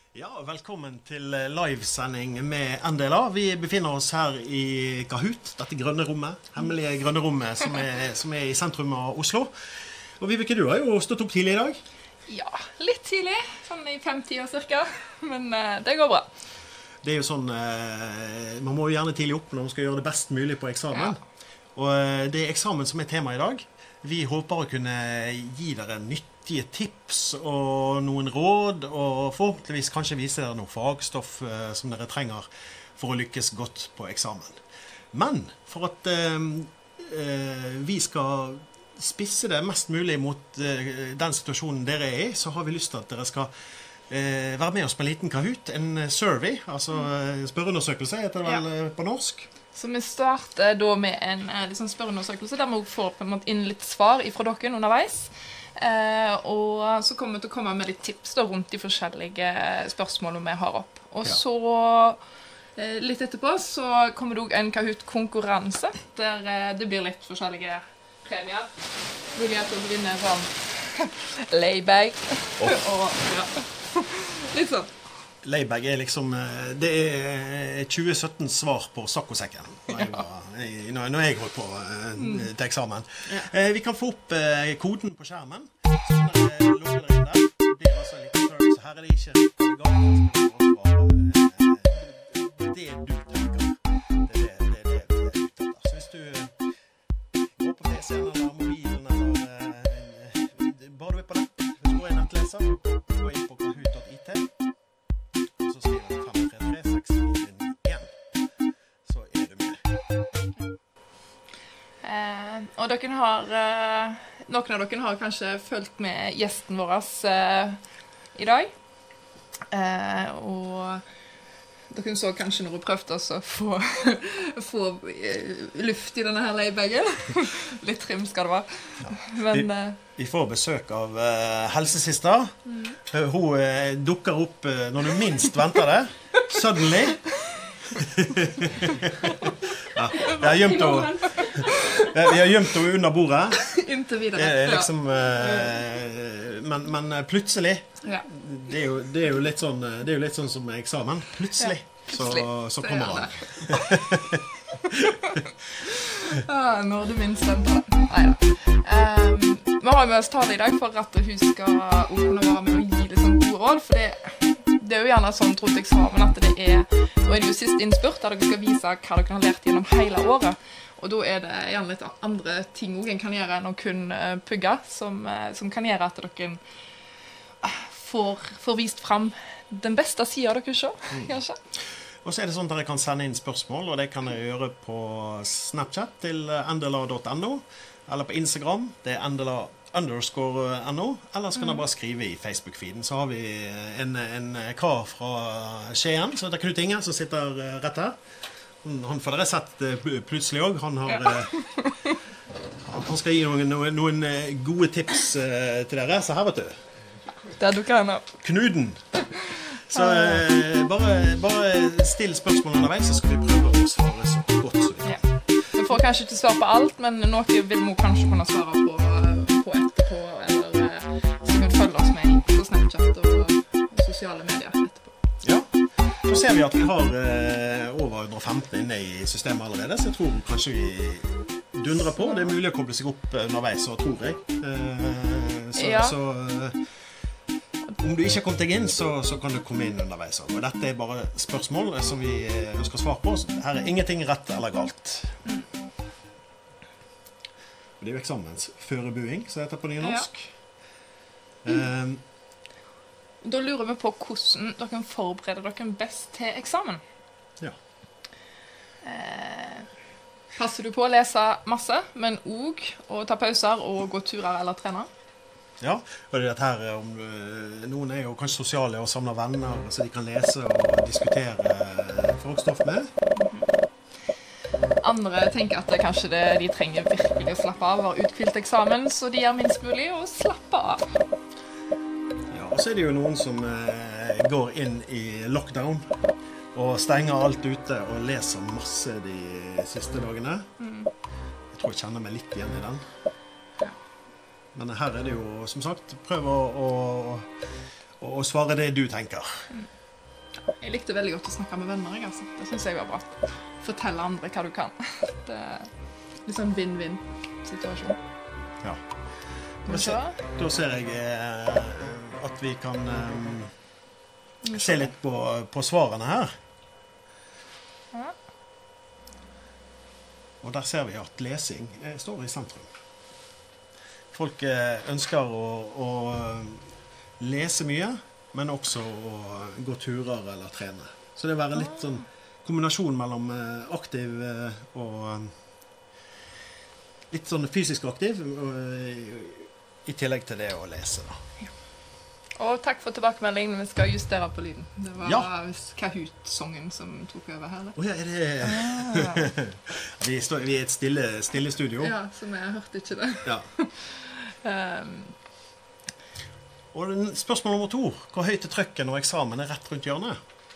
Ja, velkommen til livesending med NDLA. Vi befinner oss her i Kahoot, dette grønne rommet, hemmelige grønne rommet som er i sentrum av Oslo. Og Vibeke, du har jo stått opp tidlig i dag. Ja, litt tidlig, sånn i 5-10 cirka, men det går bra. Det er jo sånn, man må jo gjerne tidlig opp når man skal gjøre det best mulig på eksamen. Ja. Og det er eksamen som er tema i dag. Vi håper å kunne gi dere nyttige tips og noen råd, og forhåpentligvis kanskje vise dere noe fagstoff som dere trenger for å lykkes godt på eksamen. Men for at vi skal spisse det mest mulig mot den situasjonen dere er i, så har vi lyst til at dere skal være med oss på en liten Kahoot, en survey, altså spørreundersøkelse heter det vel på norsk. Så vi starter da med en liksom spørreundersøkelse, der vi får på en måte inn litt svar fra dere underveis. Og så kommer vi til å komme med litt tips da, rundt de forskjellige spørsmålene vi har opp. Og så litt etterpå så kommer det også en Kahoot-konkurranse, der det blir litt forskjellige premier. Mulighet til å vinne sånn layback. Og ja, litt sånn. Layback er liksom, det er 2017 svar på Saccosekken, når jeg holdt på til eksamen. Vi kan få opp koden på skjermen, så dere logger dere inn der. Det er altså en liten service, så her er det ikke rett eller galt. Det du tenker, det er det vi er ute etter. Så hvis du går på PC-en eller mobilen, eller bare du er på nett, hvis du går i nettleser, gå inn på kahoot.it, så skriver du 533-641, så er du med. Og dere har, noen av dere har kanskje fulgt med gjesten vår i dag. Og dere så kanskje når hun prøvde oss å få luft i denne her laybagen. Litt trim skal det være. Men, vi får besøk av helsesista. Hun dukker opp når du minst venter det. Suddenly. Ja, vi har gjemt henne under bordet. Inntil videre. Liksom, men plutselig, det er jo litt sånn som eksamen. Plutselig, så kommer han. Når du minst venter det. Neida. Vi har med oss Tale i dag for at hun skal kunne være med og gi litt sånn gode råd, for det er jo gjerne sånn rundt eksamen at det er, nå er det jo sist innspurt der dere skal vise hva dere har lært gjennom hele året, og da er det gjerne litt andre ting også en kan gjøre enn å kun pugge, som kan gjøre at dere får vist frem den beste siden av dere selv, kanskje. Og så er det sånn at dere kan sende inn spørsmål, og det kan dere gjøre på Snapchat til ndla.no, eller på Instagram, det er ndla_no, eller så kan dere bare skrive i Facebook-feeden. Så har vi en kar fra Skien, som heter Knut Inge, som sitter rett her. Han får dere sett plutselig også. Han skal gi noen gode tips til dere, så her vet du. Det dukker han opp. Knuden. Så bare still spørsmål underveis, så skal vi prøve å svare så godt som vi kan. Vi får kanskje ikke svare på alt, men noe vil vi kanskje kunne svare på etterpå, eller så kan du følge oss med på Snapchat og sosiale medier etterpå. Ja, så ser vi at vi har over 115 inne i systemet allerede, så jeg tror kanskje vi dundrer på. Det er mulig å koble seg opp underveis, så tror jeg. Så om du ikke har kommet deg inn, så kan du komme inn underveis. Og dette er bare spørsmål som vi ønsker svar på. Her er ingenting rett eller galt. Det er jo eksamens førebuing, så heter det på nynorsk. Da lurer vi på hvordan dere forbereder dere best til eksamen. Ja. Passer du på å lese masse, men også å ta pauser og gå turer eller trene? Ja, og det her, noen er jo kanskje sosiale og samler venner, så de kan lese og diskutere fagstoff med. Andre tenker at kanskje de trenger virkelig å slappe av, være utkvilt eksamen, så de gjør minst mulig å slappe av. Ja, og så er det jo noen som går inn i lockdown og stenger alt ute og leser masse de siste dagene. Jeg tror jeg kjenner meg litt igjen i den. Men her er det jo, som sagt, prøv å svare det du tenker. Jeg likte veldig godt å snakke med venner, jeg, altså. Det synes jeg var bra. Fortelle andre hva du kan. Det er litt sånn win-win-situasjon. Ja. Da ser jeg at vi kan se litt på svarene her. Ja. Og der ser vi at lesing står i sentrum. Folk ønsker å lese mye, men også å gå turer eller trene. Så det vil være litt sånn kombinasjon mellom aktiv og litt sånn fysisk aktiv, i tillegg til det å lese da. Ja. Og takk for tilbakemeldingen. Vi skal justere på lyden. Det var Kahoot-songen som tok over her. Åja, er det... vi er i et stille studio. Ja, så vi hørte ikke det. Ja. Og spørsmål nummer 2. Hvor høyt er trykket når eksamen er rett rundt hjørnet?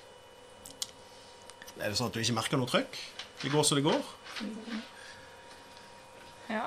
Er det sånn at du ikke merker noe trykk? Det går så det går? Ja.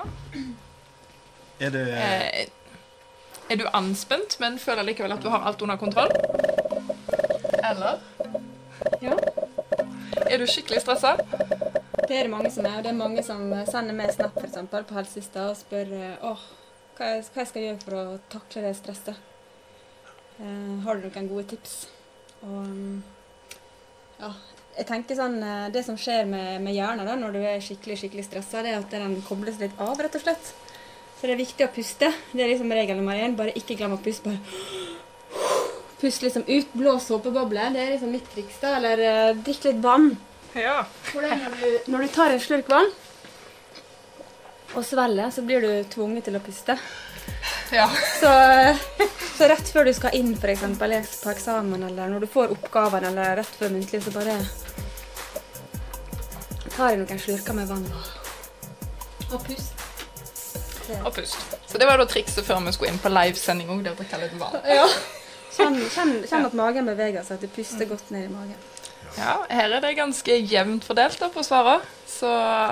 Er du anspent, men føler likevel at du har alt under kontroll? Eller? Ja. Er du skikkelig stresset? Det er det mange som er, og det er mange som sender meg snap for eksempel, på helsesista og spør hva jeg skal gjøre for å takle det stresset. Har du noen gode tips? Og ja, jeg tenker sånn, det som skjer med hjernen da, når du er skikkelig stresset, det er at den kobles litt av, rett og slett. Så det er viktig å puste. Det er liksom regel nummer 1. Bare ikke glem å puste. Bare pust liksom ut, blås håpebobler. Det er liksom mitt triks da. Eller drikk litt vann. Ja. Når du tar en slurk vann og svelger, så blir du tvunget til å puste. Ja. Så rett før du skal inn for eksempel på eksamen, eller når du får oppgaven, eller rett før muntlig, så bare tar jeg noen slurker med vann og pust. Og pust. Så det var da trikset før vi skulle inn på livesending også, det å drikke litt vann. Ja. Kjenn at magen beveger seg, at du puster godt ned i magen. Ja, her er det ganske jevnt fordelt da på svaret. Så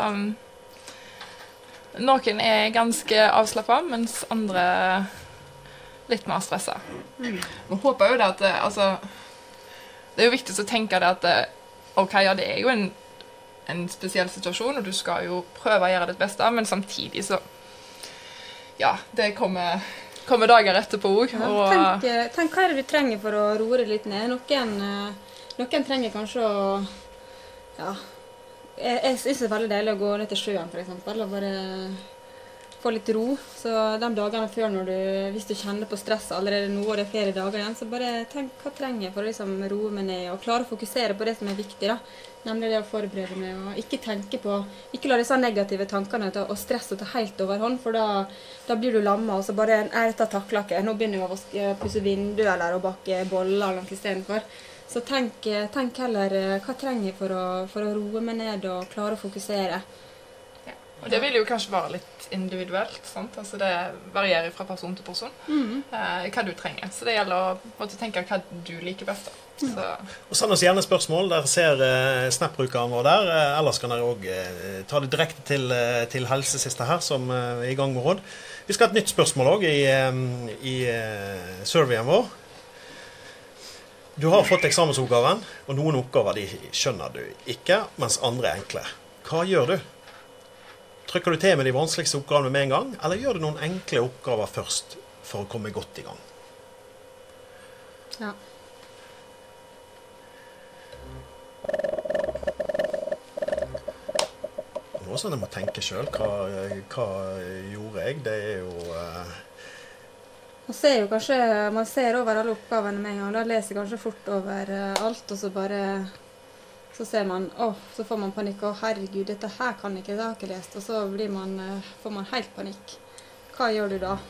noen er ganske avslappet, mens andre litt mer stresset. Vi håper jo det at, altså, det er jo viktig å tenke det at, ok, ja, det er jo en spesiell situasjon, og du skal jo prøve å gjøre ditt beste, men samtidig så, ja, det kommer dager etterpå også. Ja, tenk hva er det du trenger for å roe det litt ned. Noen trenger kanskje å, ja, jeg synes det er veldig deilig å gå ned til sjøen for eksempel, og bare få litt ro. Så de dagene før, hvis du kjenner på stress allerede nå, og det er flere dager igjen, så bare tenk hva trenger jeg for å liksom roe meg ned, og klare å fokusere på det som er viktig da. Nemlig det å forberede meg, og ikke la disse negative tankene og stresset ta helt overhånd, for da blir du lammet, og så bare, dette takler ikke, nå begynner jeg å pusse vinduet eller å bakke boller eller noe i stedet for. Så tenk heller, hva trenger jeg for å roe meg ned og klare å fokusere? Ja. Og det vil jo kanskje være litt individuelt, sant? Altså det varierer fra person til person, hva du trenger. Så det gjelder å tenke hva du liker best da. Og send oss gjerne spørsmål, der ser Snap-brukeren vår der. Ellers kan dere også ta det direkte til helsesista her, som er i gang med råd. Vi skal ha et nytt spørsmål også i surveyen vår. Du har fått eksamensoppgaven, og noen oppgaver de skjønner du ikke, mens andre er enkle. Hva gjør du? Trykker du til med de vanskeligste oppgavene med en gang, eller gjør du noen enkle oppgaver først for å komme godt i gang? Ja. Nå sånn jeg må tenke selv, hva gjorde jeg? Det er jo... Man ser over alle oppgavene med en gang, da leser jeg kanskje fort over alt, og så ser man, så får man panikk, herregud, dette her kan jeg ikke, det har jeg ikke lest, og så får man helt panikk. Hva gjør du da?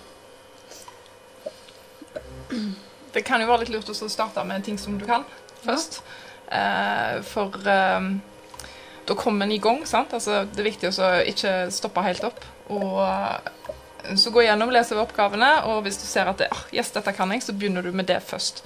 Det kan jo være litt lurt å starte med ting som du kan først, for da kommer en i gang, sant? Altså, det er viktig å ikke stoppe helt opp, og så gå gjennom, lese over oppgavene, og hvis du ser at yes, dette kan jeg, så begynner du med det først.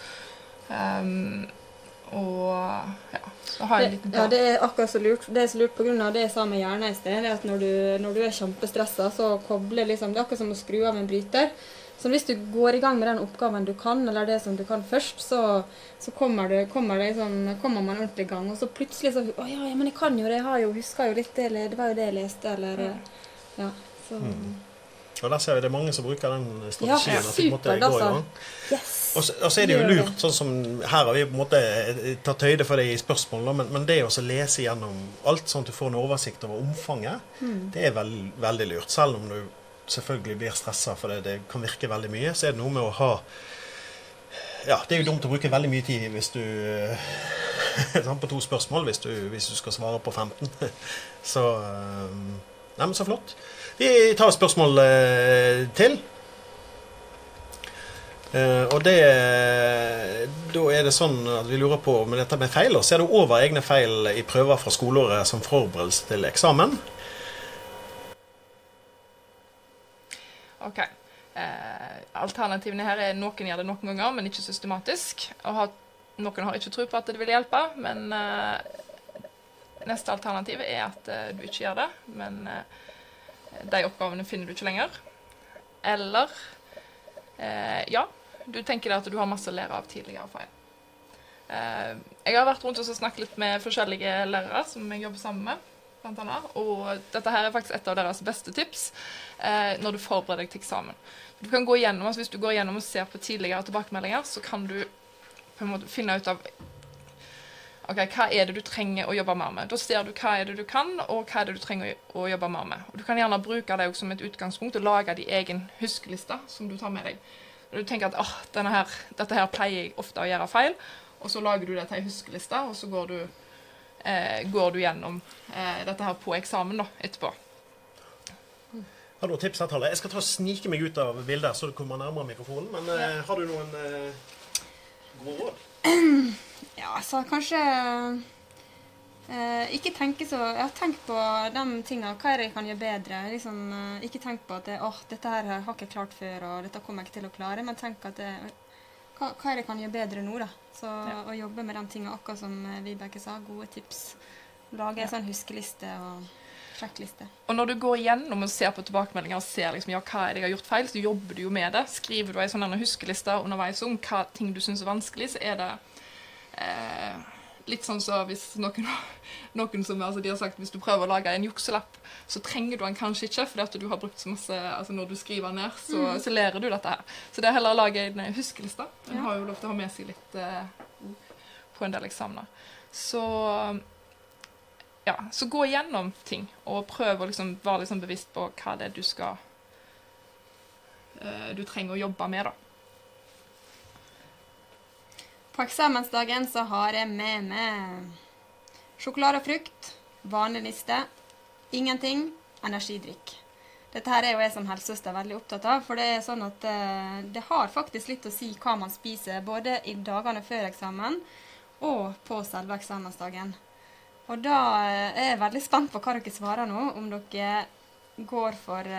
Og ja, så har jeg en liten plan. Ja, det er akkurat så lurt. Det er så lurt på grunn av det jeg sa med hjernen i sted, det er at når du er kjempestresset, så kobler liksom, det er akkurat som å skru av en bryter. Så hvis du går i gang med den oppgaven du kan, eller det som du kan først, så kommer man ordentlig i gang. Og så plutselig så, ja, men jeg kan jo det, jeg husker jo litt det, eller det var jo det jeg leste, eller, ja, så... Og der ser vi det mange som bruker den strategien. Ja, super, altså. Yes. Og så det jo lurt, sånn som her har vi på en måte tatt høyde for det i spørsmål, men det å lese gjennom alt sånn at du får en oversikt over omfanget, det veldig lurt. Selv om du selvfølgelig blir stresset for det kan virke veldig mye, så det noe med å ha... Ja, det jo dumt å bruke veldig mye tid hvis du... på 2 spørsmål, hvis du skal svare på 15. Så... Nei, men så flott. Vi tar et spørsmål til. Og da det sånn at vi lurer på med dette med feil. Ser du over egne feil i prøver fra skoleåret som forberedelse til eksamen? Ok. Alternativene her noen gjør det noen ganger, men ikke systematisk. Noen har ikke tro på at det vil hjelpe, men neste alternativ at du ikke gjør det, men de oppgavene finner du ikke lenger. Eller, ja, du tenker at du har masse å lære av tidligere feil. Jeg har vært rundt og snakket litt med forskjellige lærere som jeg jobber sammen med, blant annet, og dette her faktisk et av deres beste tips når du forbereder deg til eksamen. Du kan gå igjennom, hvis du går igjennom og ser på tidligere tilbakemeldinger, så kan du på en måte finne ut av ok, hva det du trenger å jobbe mer med? Da ser du hva det du kan, og hva det du trenger å jobbe mer med. Og du kan gjerne bruke det som et utgangspunkt og lage din egen huskeliste som du tar med deg. Og du tenker at dette her pleier jeg ofte å gjøre feil, og så lager du det til en huskeliste, og så går du gjennom dette her på eksamen da, etterpå. Har du noen tips her, Talle? Jeg skal ta og snike meg ut av bildet, så du kommer nærmere mikrofonen, men har du noen gode råd? Ja, så kanskje ikke tenke så... Jeg har tenkt på de tingene, hva jeg kan gjøre bedre. Liksom, ikke tenk på at dette her har ikke jeg klart før, og dette kommer jeg ikke til å klare, men tenk at hva jeg kan gjøre bedre nå, da. Så å jobbe med de tingene, akkurat som Vibeke sa, gode tips. Lage en sånn huskeliste og sjekkliste. Og når du går igjennom og ser på tilbakemeldinger og ser liksom, hva jeg har gjort feil, så jobber du jo med det. Skriver du en sånn huskeliste underveis om hva ting du synes vanskelig, så det litt sånn så hvis noen som de har sagt, hvis du prøver å lage en jukselapp, så trenger du den kanskje ikke, fordi at du har brukt så masse, når du skriver ned, så lærer du dette her. Så det heller å lage en huskeliste. En har jo lov til å ha med seg litt på en del eksamener. Så gå igjennom ting, og prøv å være bevisst på hva det du trenger å jobbe med da. På eksamensdagen så har jeg med meg sjokolade og frukt, vanlig liste, ingenting, energidrikk. Dette her jo jeg som helsesøster veldig opptatt av, for det sånn at det har faktisk litt å si hva man spiser, både i dagene før eksamen og på selve eksamensdagen. Og da er jeg veldig spent på hva dere svarer nå, om dere går for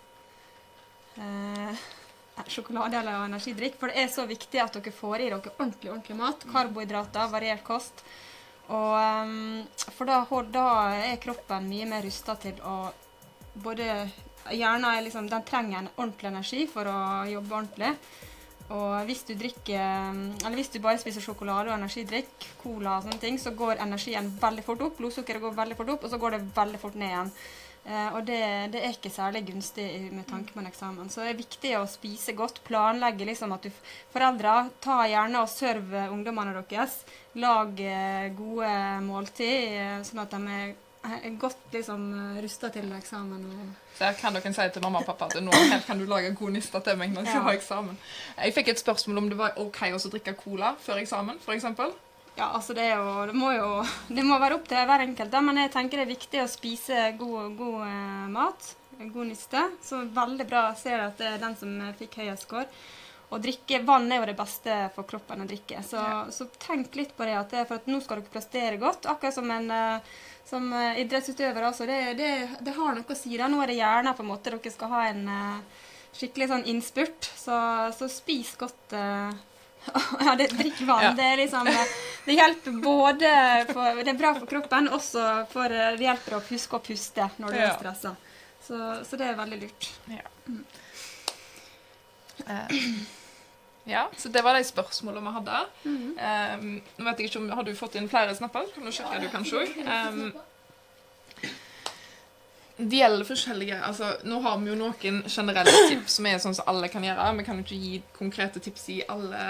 sjokolade eller energidrikk, for det så viktig at dere får i dere ordentlig mat, karbohydrater, variert kost, og for da kroppen mye mer rustet til å både, hjernen den trenger en ordentlig energi for å jobbe ordentlig, og hvis du bare spiser sjokolade og energidrikk, cola og sånne ting, så går energien veldig fort opp, blodsukkeret går veldig fort opp, og så går det veldig fort ned igjen. Og det ikke særlig gunstig med tanke på en eksamen. Så det viktig å spise godt, planlegge at foreldre tar gjerne og serve ungdommene deres, lag gode måltid, sånn at de godt rustet til eksamen. Så her kan dere si til mamma og pappa at nå kan du lage god nista til meg når jeg har eksamen. Jeg fikk et spørsmål om det var ok å drikke cola før eksamen, for eksempel. Ja, altså det må være opp til hver enkelt, men jeg tenker det viktig å spise god mat, god niste. Så veldig bra, jeg ser at det den som fikk høyest score. Og drikke vann jo det beste for kroppen å drikke. Så tenk litt på det, for at nå skal dere prestere godt, akkurat som idrettsutøver. Altså, det har noe å si da. Nå det gjerne på en måte dere skal ha en skikkelig sånn innspurt, så spis godt. Ja, drikk vann. Det hjelper både det bra for kroppen, også for det hjelper å huske å puste når du stresset. Så det veldig lurt. Ja. Ja, så det var de spørsmålene vi hadde. Nå vet jeg ikke om, har du fått inn flere snapper? Kan du sjekke du kanskje også? De gjelder forskjellige, altså nå har vi jo noen generelle tips som sånn som alle kan gjøre. Vi kan jo ikke gi konkrete tips i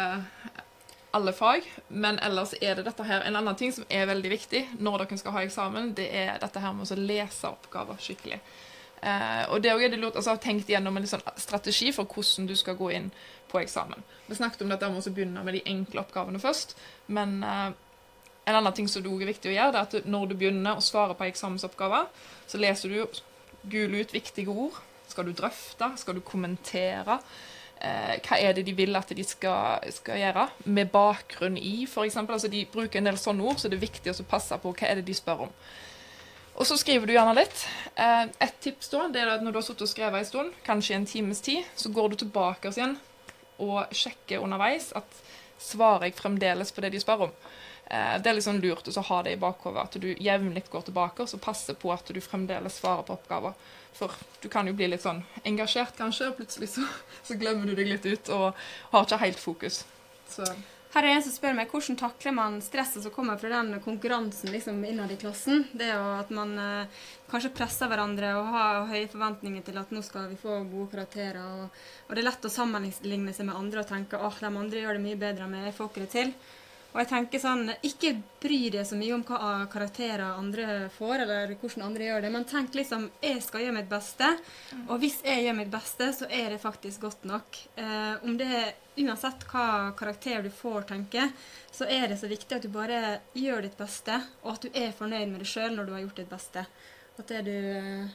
alle fag, men ellers det dette her. En annen ting som veldig viktig når dere skal ha eksamen, det dette her med å lese oppgaver skikkelig. Og det det lurt, altså, tenkt gjennom en sånn strategi for hvordan du skal gå inn på eksamen. Vi snakket om dette med å begynne med de enkle oppgavene først, men en annen ting som det viktig å gjøre, det at når du begynner å svare på eksamensoppgaver, så leser du gule ut viktige ord. Skal du drøfte? Skal du kommentere? Hva det de vil at de skal gjøre? Med bakgrunn i, for eksempel. Altså, de bruker en del sånne ord, så det viktig å passe på hva det de spør om. Og så skriver du gjerne litt. Et tips da, det at når du har suttet og skrevet en stund, kanskje en times tid, så går du tilbake igjen og sjekker underveis at svarer jeg fremdeles på det de spør om. Det liksom lurt å ha det i bakhodet, at du jevnlig går tilbake og så passer på at du fremdeles svarer på oppgaver. For du kan jo bli litt sånn engasjert kanskje, og plutselig så glemmer du deg litt ut og har ikke helt fokus. Så... Her en som spør meg, hvordan takler man stresset som kommer fra den konkurransen liksom innad i klassen? Det jo at man kanskje presser hverandre og har høye forventninger til at nå skal vi få gode karakterer. Og det lett å sammenligne seg med andre og tenke at de andre gjør det mye bedre enn meg, jeg får ikke det til. Og jeg tenker sånn, ikke bry deg så mye om hva karakterer andre får, eller hvordan andre gjør det, men tenk liksom, jeg skal gjøre mitt beste, og hvis jeg gjør mitt beste, så det faktisk godt nok. Om det uansett hva karakter du får, tenker, så det så viktig at du bare gjør ditt beste, og at du fornøyd med deg selv når du har gjort ditt beste. At det du...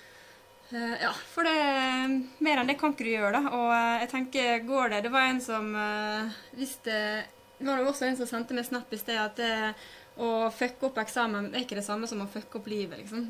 ja, for mer enn det kan ikke du gjøre da, og jeg tenker, går det var en som visste... Det var også en som sendte meg snap i sted at å fucke opp eksamen ikke det samme som å fucke opp livet, liksom.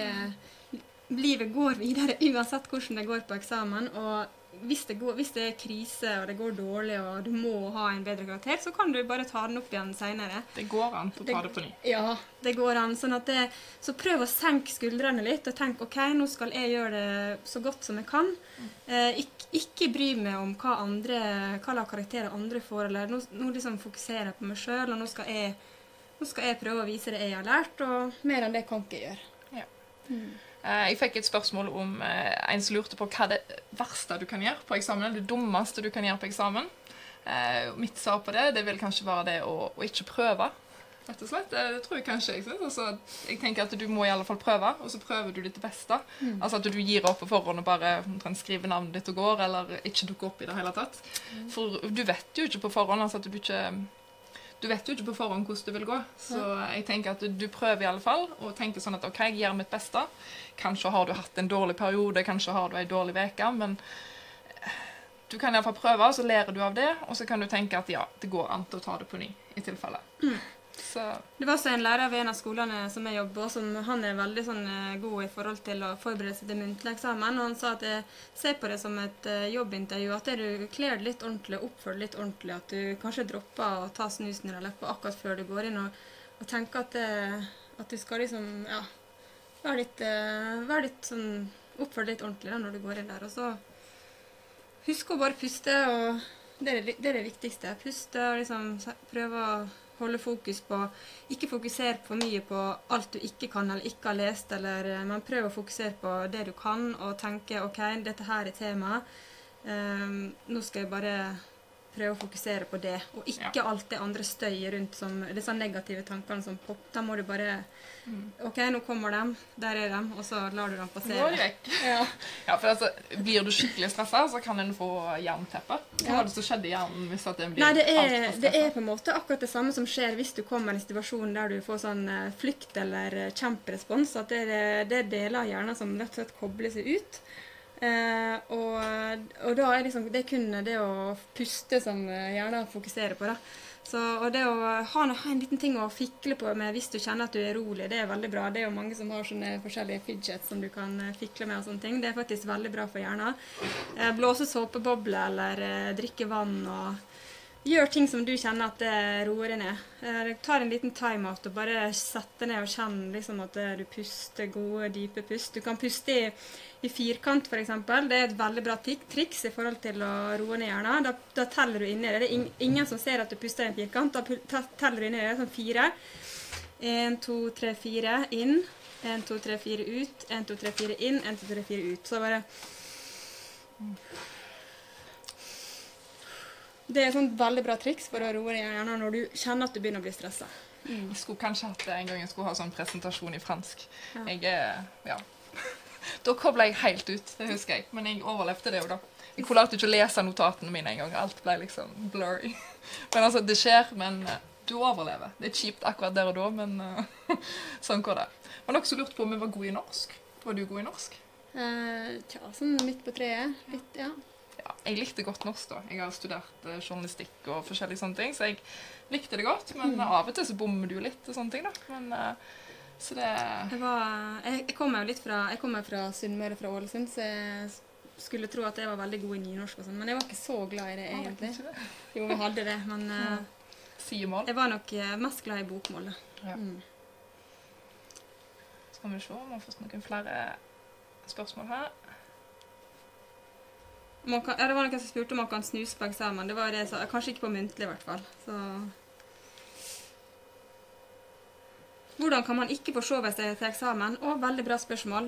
Livet går videre uansett hvordan det går på eksamen, og hvis det krise og det går dårlig og du må ha en bedre karakter, så kan du bare ta den opp igjen senere. Det går an å ta det på ny. Ja, det går an. Sånn at så prøv å senke skuldrene litt og tenk, ok, nå skal jeg gjøre det så godt som jeg kan. Ikke bry meg om hva karakterer andre får, eller nå liksom fokuserer jeg på meg selv, og nå skal jeg prøve å vise det jeg har lært, og mer enn det kan ikke jeg gjøre. Ja. Jeg fikk et spørsmål om en som lurte på hva det verste du kan gjøre på eksamen, det dummeste du kan gjøre på eksamen. Mitt svar på det vil kanskje være det å ikke prøve, rett og slett. Det tror jeg kanskje. Altså, jeg tenker at du må i alle fall prøve, og så prøver du ditt beste. Altså at du gir opp på forhånd og bare skriver navnet ditt og går, eller ikke dukker opp i det hele tatt. For du vet jo ikke på forhånd, altså at du vet jo ikke på forhånd hvordan du vil gå. Så jeg tenker at du prøver i alle fall, og tenker sånn at ok, jeg gjør mitt beste. Kanskje har du hatt en dårlig periode, kanskje har du en dårlig veke, men du kan i alle fall prøve, og så lærer du av det, og så kan du tenke at ja, det går an til å ta det på ny, i tilfelle. Så. Det var også en lærer ved en av skolene som jeg jobber på, han veldig god i forhold til å forberede seg til muntlig eksamen, og han sa at jeg ser på det som et jobbintervju, at du kler det litt ordentlig, oppfører det litt ordentlig, at du kanskje dropper å ta snusen i leppa akkurat før du går inn, og tenker at du skal liksom, ja, være litt sånn, oppføre det litt ordentlig da, når du går inn der, og så husk å bare puste, og det det viktigste, puste og liksom prøve å holde fokus på, ikke fokusere for mye på alt du ikke kan eller ikke har lest, men prøv å fokusere på det du kan, og tenke, ok, dette her temaet, nå skal jeg bare prøve å fokusere på det, og ikke alt det andre støyer rundt, som disse negative tankene som popper, da må du bare, ok, nå kommer de, der de, og så lar du dem passere. Nå vekk. Ja, for altså, blir du skikkelig stresset, så kan den få jernteppe. Hva var det som skjedde i hjernen hvis at den blir alt for stresset? Det på en måte akkurat det samme som skjer hvis du kommer i en situasjon der du får sånn flykt eller kjemperespons, at det deler av hjernen som rett og slett kobler seg ut. Og da liksom, det kun det å puste som hjernen fokuserer på da. Så, og det å ha en liten ting å fikle på med hvis du kjenner at du rolig, det veldig bra. Det jo mange som har sånne forskjellige fidgets som du kan fikle med og sånne ting. Det faktisk veldig bra for hjernen. Blåse såpebobler eller drikke vann og gjør ting som du kjenner at det roer deg ned. Ta en liten time-out og bare sette ned og kjenne liksom at du puster gode, dype pust. Du kan puste i firkant for eksempel. Det et veldig bra triks i forhold til å roe ned hjernen. Da teller du inni det. Det ingen som ser at du puster i en firkant. Da teller du inni det sånn 4. 1, 2, 3, 4 inn. 1, 2, 3, 4 ut. 1, 2, 3, 4 inn. 1, 2, 3, 4 ut. Så bare... Det et sånt veldig bra triks for å roe deg hjernen når du kjenner at du begynner å bli stresset. Jeg skulle kanskje hatt det en gang jeg skulle ha sånn presentasjon i fransk. Ja. Da koblet jeg helt ut, det husker jeg. Men jeg overlevde det jo da. Jeg klarte ikke å lese notatene mine en gang. Alt ble liksom blurry. Men altså, det skjer, men du overlever. Det kjipt akkurat der og da, men sånn går det. Var dere så lurt på om vi var gode i norsk? Var du god i norsk? Tja, sånn midt på treet. Litt, ja. Ja, jeg likte godt norsk da. Jeg har studert journalistikk og forskjellige sånne ting, så jeg likte det godt, men av og til så bommer du litt og sånne ting da. Men, så det... Jeg kommer fra Sunnmøre, fra Ålesund, så jeg skulle tro at jeg var veldig god i nynorsk og sånn, men jeg var ikke så glad i det egentlig. Jo, vi hadde det, men Sidemål. Jeg var nok mest glad i bokmålet. Ja. Skal vi se om vi har fått noen flere spørsmål her. Det var noen som spurte om man kan snuse på eksamen. Det var det jeg sa. Kanskje ikke på muntlig i hvert fall. Så... Hvordan kan man ikke forsove seg til eksamen? Veldig bra spørsmål.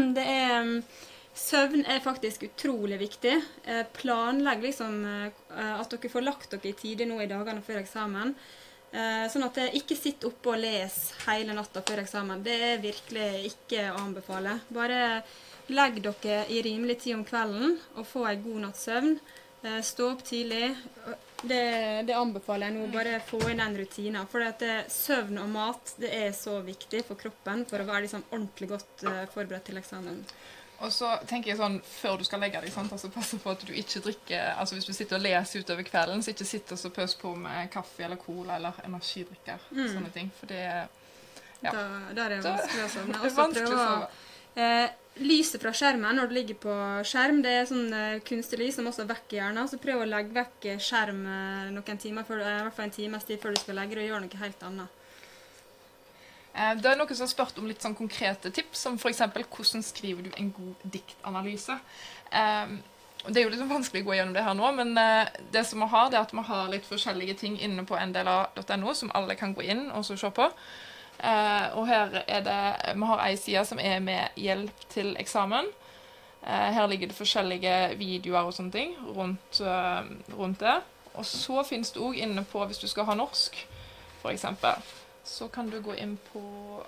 Søvn faktisk utrolig viktig. Planlegg liksom at dere får lagt dere i tide nå i dagene før eksamen. Sånn at jeg ikke sitter oppe og leser hele natta før eksamen. Det virkelig ikke å anbefale. Bare... Legg dere i rimelig tid om kvelden og få en god natts søvn. Stå opp tidlig. Det anbefaler jeg nå. Bare få inn den rutinen. For søvn og mat det så viktig for kroppen for å være liksom ordentlig godt forberedt til eksamen. Og så tenker jeg sånn, før du skal legge deg, sant? Altså passe på at du ikke drikker, altså hvis du sitter og leser utover kvelden, så ikke sitter og pøs på med kaffe eller cola eller energidrikker, sånne ting. For det ja. Da det vanskelig å sovne. Det vanskelig å sove. Lyset fra skjermen når du ligger på skjerm, det sånn kunstig lys som også vekker hjernen, så prøv å legge vekk skjerm noen timer, i hvert fall en times tid før du skal legge det og gjøre noe helt annet. Det noen som har spurt om litt sånn konkrete tips, som for eksempel hvordan skriver du en god diktanalyse. Det jo litt sånn vanskelig å gå gjennom det her nå, men det som vi har, det at vi har litt forskjellige ting inne på ndla.no som alle kan gå inn og så se på. Og her vi har en side som med hjelp til eksamen. Her ligger det forskjellige videoer og sånne ting rundt det. Og så finnes det også inne på, hvis du skal ha norsk, for eksempel, så kan du gå inn på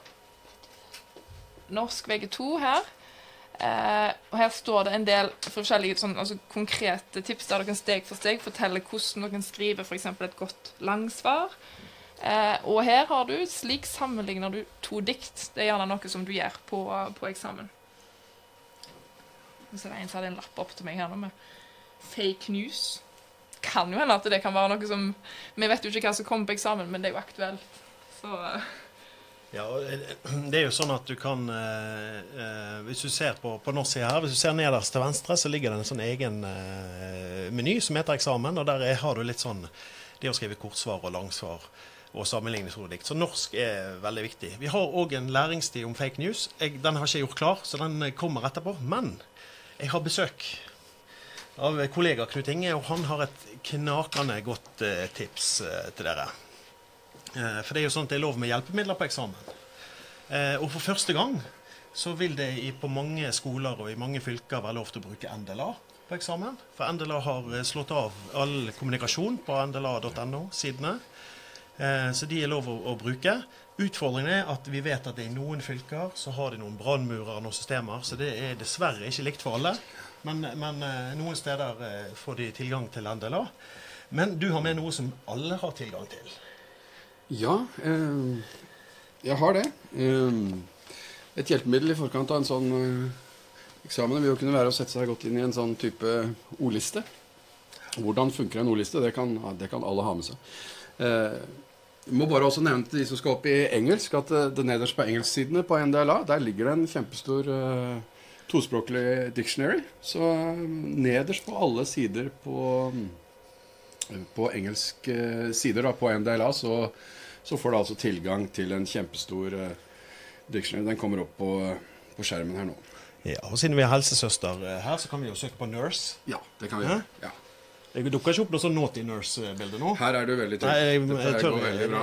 norsk VG2 her. Og her står det en del forskjellige altså konkrete tips der dere steg for steg forteller hvordan dere skriver for eksempel et godt langsvar. Og her har du, slik sammenligner du 2 dikt. Det gjerne noe som du gjør på eksamen. Så det en som hadde en lapp opp til meg her nå med fake news. Kan jo hende at det kan være noe som... Vi vet jo ikke hva som kommer på eksamen, men det jo aktuelt. Så... Ja, det jo sånn at du kan, hvis du ser på norsk side her, hvis du ser nederst til venstre, så ligger det en sånn egen meny som heter eksamen, og der har du litt sånn, det å skrive kortsvar og langsvar og sammenligningsorddikt. Så norsk veldig viktig. Vi har også en læringstid om fake news. Den har ikke gjort klar, så den kommer etterpå. Men jeg har besøk av kollega Knut Inge, og han har et knakende godt tips til dere. For det jo sånn at det lov med hjelpemidler på eksamen. Og for første gang så vil det på mange skoler og i mange fylker være lov til å bruke NDLA på eksamen. For NDLA har slått av all kommunikasjon på ndla.no-sidene. Så de lov å bruke. Utfordringen at vi vet at i noen fylker så har de noen brannmurer og noen systemer, så det dessverre ikke likt for alle. Men noen steder får de tilgang til NDLA. Men du har med noe som alle har tilgang til. Ja, jeg har det. Et hjelpemiddel i forkant av en sånn eksamen vil jo kunne være å sette seg godt inn i en sånn type ordliste. Hvordan funker en ordliste? Det kan alle ha med seg. Jeg må bare også nevne til de som skal opp i engelsk, at det nederst på engelsksidene på NDLA, der ligger det en kjempestor tospråklig dictionary. Så nederst på alle sider på på engelske sider da, på NDLA, så får du altså tilgang til en kjempestor dictionary. Den kommer opp på skjermen her nå. Ja, og siden vi har helsesøster her, så kan vi jo søke på nurse. Ja, det kan vi gjøre. Ja. Det dukker ikke opp noe sånn naughty nurse-bilde nå. Her er du veldig tørt. Dette går veldig bra.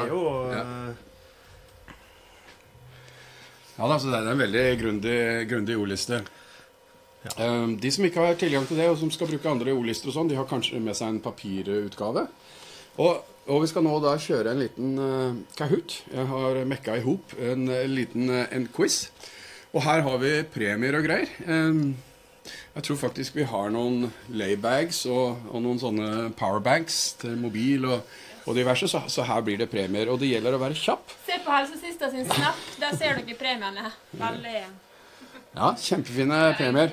Ja, altså det er en veldig grundig ordliste. Ja. De som ikke har tilgang til det, og som skal bruke andre ordlister og sånn, de har kanskje med seg en papirutgave. Og vi skal nå da kjøre en liten Kahoot. Jeg har mekka i hop en liten quiz. Og her har vi premier og greier. Jeg tror faktisk vi har noen laybags og noen sånne powerbanks til mobil og diverse, så her blir det premier. Og det gjelder å være kjapp. Se på helsesista sin snap, der ser dere premiene. Veldig. Ja, kjempefine premier.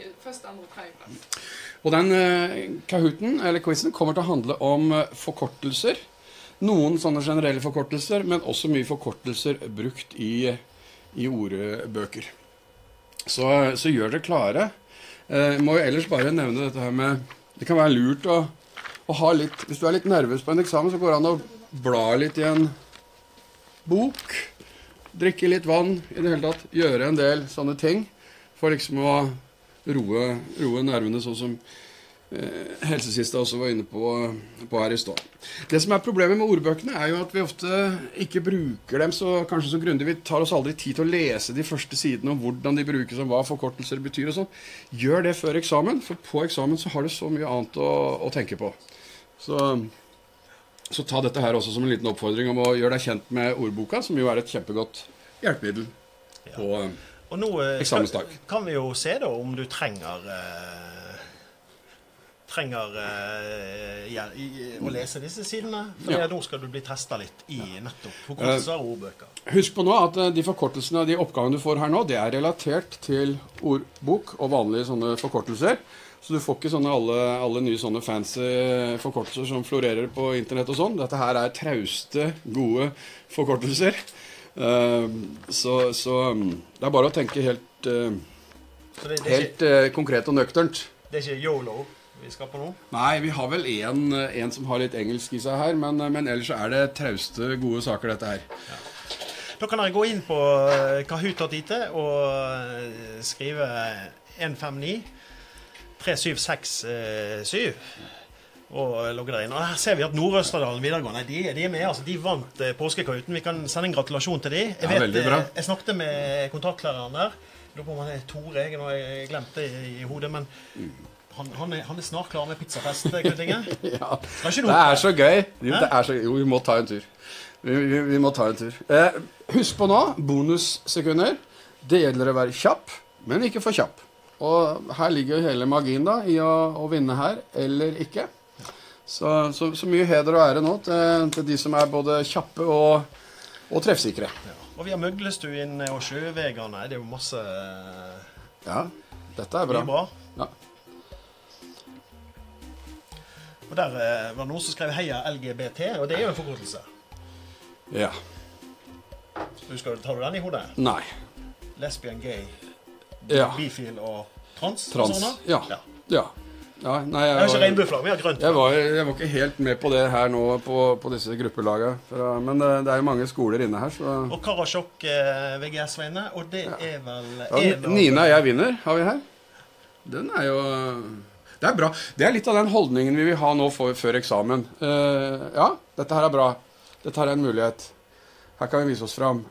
Og den Kahooten, eller quizen, kommer til å handle om forkortelser. Noen sånne generelle forkortelser, men også mye forkortelser brukt i ordbøker. Så gjør det klare. Må jo ellers bare nevne dette her med, det kan være lurt å ha litt, hvis du er litt nervøs på en eksamen, så går det an å bla litt i en bok, drikke litt vann, i det hele tatt, gjøre en del sånne ting, for liksom å roe nervene, sånn som helsesista også var inne på her i stad. Det som er problemet med ordbøkene er jo at vi ofte ikke bruker dem kanskje så grundig. Vi tar oss aldri tid til å lese de første sidene om hvordan de brukes, om hva forkortelser betyr og sånn. Gjør det før eksamen, for på eksamen så har du så mye annet å tenke på. Så ta dette her også som en liten oppfordring om å gjøre deg kjent med ordboka, som jo er et kjempegodt hjelpemiddel på eksamensdag. Kan vi jo se da om du trenger å lese disse sidene, for nå skal du bli testet litt i nettopp forkortelser og ordbøker. Husk på nå at de forkortelsene, de oppgavene du får her nå, det er relatert til ordbok og vanlige sånne forkortelser. Så du får ikke sånne alle nye sånne fancy forkortelser som florerer på internett og sånn. Dette her er trauste, gode forkortelser. Så det er bare å tenke helt konkret og nøkternt. Det er ikke YOLO vi skal på nå? Nei, vi har vel en som har litt engelsk i seg her, men ellers er det trauste, gode saker dette her. Ja. Da kan dere gå inn på Kahoot.it og skrive 159-3767 og logge der inn. Og her ser vi at Nord-Østerdalen videregående, de er med, altså de vant påskekahooten. Vi kan sende en gratulasjon til de. Veldig bra. Jeg snakket med kontaktlæreren der. Da på man Tore, jeg har glemt det i hodet, men han er snart klar med pizzafest, Knuttinge. Ja, det er så gøy. Jo, vi må ta en tur. Vi må ta en tur. Husk på nå, bonussekunder. Det gjelder å være kjapp, men ikke for kjapp. Og her ligger jo hele magien da, i å vinne her, eller ikke. Så mye heder og ære nå til de som er både kjappe og treffsikre. Ja. Og vi har Møglestuen og Sjøvegene. Det er jo masse... Ja, dette er bra. Mye bra. Ja. Og der var det noen som skrev Heia LGBT, og det er jo en forkortelse. Ja. Tar du den i hodet? Nei. Lesbian, gay, bifil og trans? Trans, ja. Nei, jeg har ikke regnbueflagg, vi har grønt. Jeg var ikke helt med på det her nå på disse gruppelagene. Men det er jo mange skoler inne her. Så. Og Karasjok VGS-vegne, og det er vel... Nina og jeg vinner, har vi her. Den er jo... Det er bra. Det er litt av den holdningen vi vil ha nå før eksamen. Ja, dette her er bra. Dette her er en mulighet. Her kan vi vise oss fram.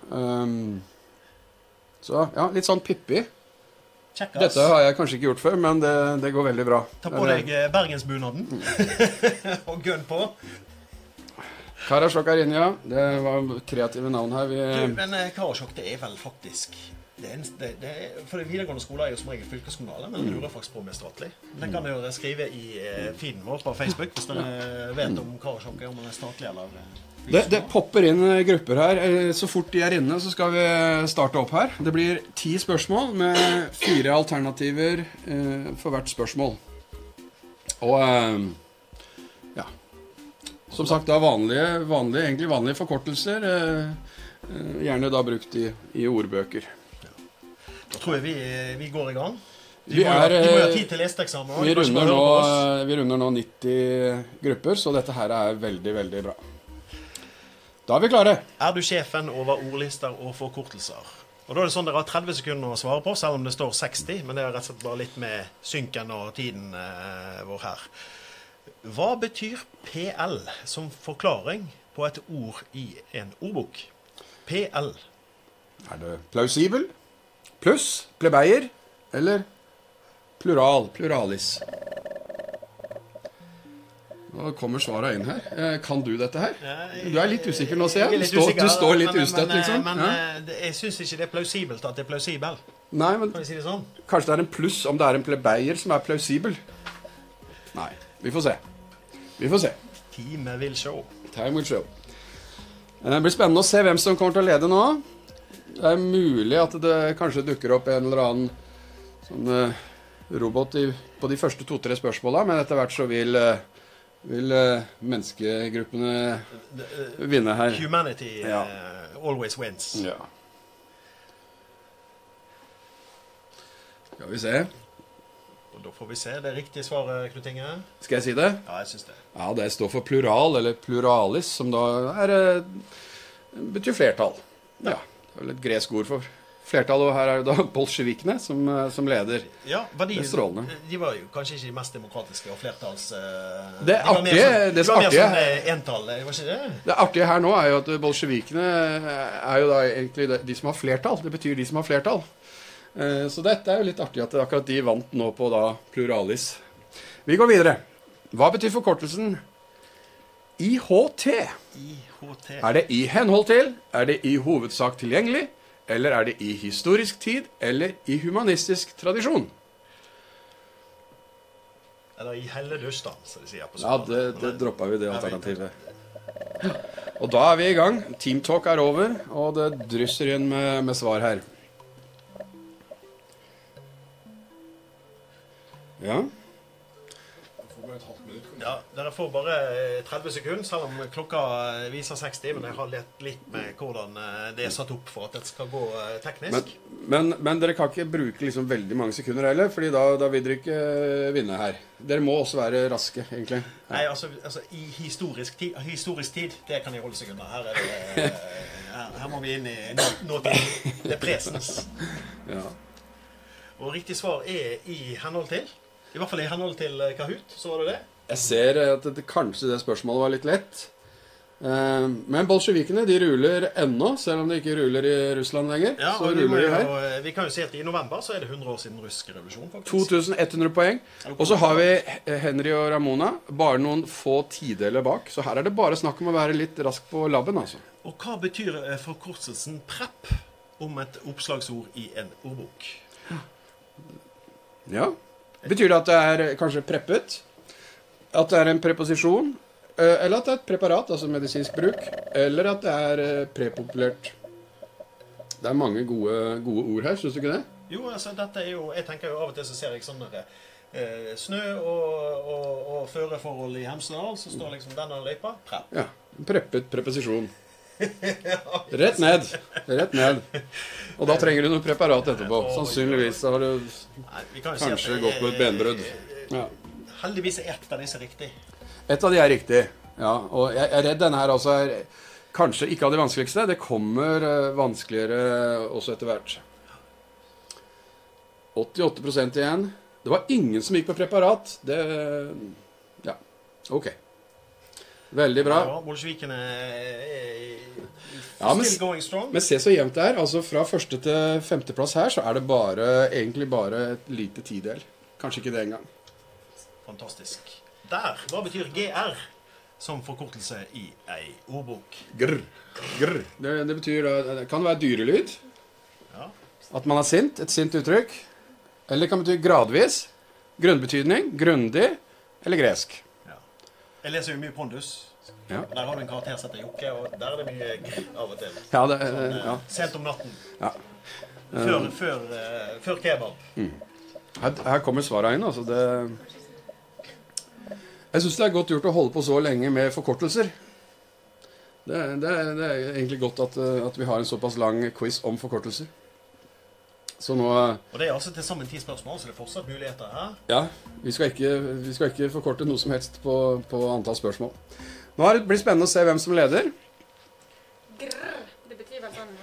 Så ja, litt sånn Pippi. Kjekkas. Dette har jeg kanskje ikke gjort før, men det går veldig bra. Ta på deg Bergensbunaden. Og gønn på. Karasjok er inne, ja. Det var kreative navn her. Men Karasjok, det er vel faktisk... for videregående skoler er jo som regel fylkeskommunale, men det lurer faktisk på med statlig. Det kan dere skrive i feeden vår på Facebook, hvis dere vet om Karasjok, om man er statlig eller... Det popper inn grupper her. Så fort de er inne, så skal vi starte opp her. Det blir 10 spørsmål med 4 alternativer for hvert spørsmål. Og ja, som sagt, da egentlig vanlige forkortelser, gjerne da brukt i ordbøker. Da tror jeg vi går i gang. De må jo ha tid til lesteeksamen. Vi runder nå 90 grupper, så dette her veldig, veldig bra. Da vi klare. Er du sjefen over ordlister og forkortelser? Og da det sånn dere har 30 sekunder å svare på, selv om det står 60, men det rett og slett bare litt med synken og tiden vår her. Hva betyr PL som forklaring på et ord i en ordbok? PL. Det plausibel, pluss, plebeier, eller pluralis? Nå kommer svaret inn her. Kan du dette her? Du litt usikker nå, ser jeg. Du står litt ustøtt, liksom. Men jeg synes ikke det plausibelt at det plausibel. Nei, men kan jeg si det sånn? Kanskje det en pluss om det en plebeier som plausibel. Nei, vi får se. Time will show. Time will show. Det blir spennende å se hvem som kommer til å lede nå. Det mulig at det kanskje dukker opp en eller annen sånn robot på de første 2-3 spørsmålene, men etter hvert så vil menneskegruppene vinne her. Humanity always wins. Ja. Skal vi se. Og da får vi se det riktige svaret, Knut Inge. Skal jeg si det? Ja, jeg synes det. Ja, det står for plural, eller pluralis, som da betyr flertall. Ja, det vel et gresk ord for flertall, og her det da bolsjevikene som leder. Ja, det strålende. De var jo kanskje ikke de mest demokratiske og flertalls... Det artige... Det var mer som entall, var ikke det? Det artige her nå jo at bolsjevikene jo da egentlig de som har flertall. Det betyr de som har flertall. Så dette jo litt artig at akkurat de vant nå på da pluralis. Vi går videre. Hva betyr forkortelsen IHT? IHT. Det i henhold til? Det i hovedsak tilgjengelig? Eller det i historisk tid? Eller i humanistisk tradisjon? Eller i helledustan, som de sier på skolen. Ja, det droppet vi det alternativet. Og da vi i gang. Team Talk over, og det drysser inn med svar her. Ja. Ja, dere får bare 30 sekunder, selv om klokka viser 60, men jeg har lett litt med hvordan det satt opp for at det skal gå teknisk. Men dere kan ikke bruke liksom veldig mange sekunder heller, fordi da vil dere ikke vinne her. Dere må også være raske, egentlig. Ja. Nei, altså i historisk tid, det kan jeg holde sekunder. Her må vi inn i nåtid. Det presens. Ja. Og riktig svar i henhold til. I hvert fall i henhold til Kahoot, så var det det. Jeg ser at kanskje det spørsmålet var litt lett. Men bolsjevikene, de ruler ennå, selv om de ikke ruler i Russland lenger. Ja, så ruler de her. Vi kan jo si at i november så det 100 år siden russisk revolusjon, faktisk. 2100 poeng. Og så har vi Henry og Ramona, bare noen få tideler bak. Så her det bare snakk om å være litt rask på labben, altså. Og hva betyr forkortelsen PREP om et oppslagsord i en ordbok? Ja, betyr det at det kanskje preppet? At det en preposisjon? Eller at det et preparat, altså medisinsk bruk? Eller at det prepopulert? Det mange gode ord her, synes du ikke det? Jo, altså dette jo, jeg tenker jo av og til så ser jeg sånn snø og føreforhold i Hemsedal, så står liksom denne løypa, prepp. Ja, preppet preposisjon. Rett ned. Og da trenger du noe preparat etterpå. Sannsynligvis har du kanskje gått på et benbrød. Ja. Heldigvis ett av disse riktig. Et av de riktig, ja. Og jeg redd denne her også kanskje ikke av de vanskeligste. Det kommer vanskeligere også etter hvert. 88% igjen. Det var ingen som gikk på preparat. Ja, ok. Veldig bra. Ja, bolsjevikene still going strong. Men se så jevnt det altså fra første til femteplass her, så det egentlig bare et lite tidel. Kanskje ikke det engang. Fantastisk. Hva betyr GR som forkortelse i ei ordbok? Grr. Det betyr, det kan være dyrelyd. Ja. At man sint, et sint uttrykk. Eller det kan bety gradvis, grunnbetydning, grundig, eller gresk. Jeg leser jo mye Pondus. Ja. Der har du en karakter som heter Jokke, og der det mye av og til. Ja, sent om natten. Ja. Før kebab. Her kommer svaret inn, altså. Jeg synes det godt gjort å holde på så lenge med forkortelser. Det egentlig godt at vi har en såpass lang quiz om forkortelser. Så nå... Og det altså til sammen 10 spørsmål, så det fortsatt muligheter her. Ja, vi skal ikke forkorte noe som helst på antall spørsmål. Nå har det blitt spennende å se hvem som leder. Grrr. Det betyr vel sånn...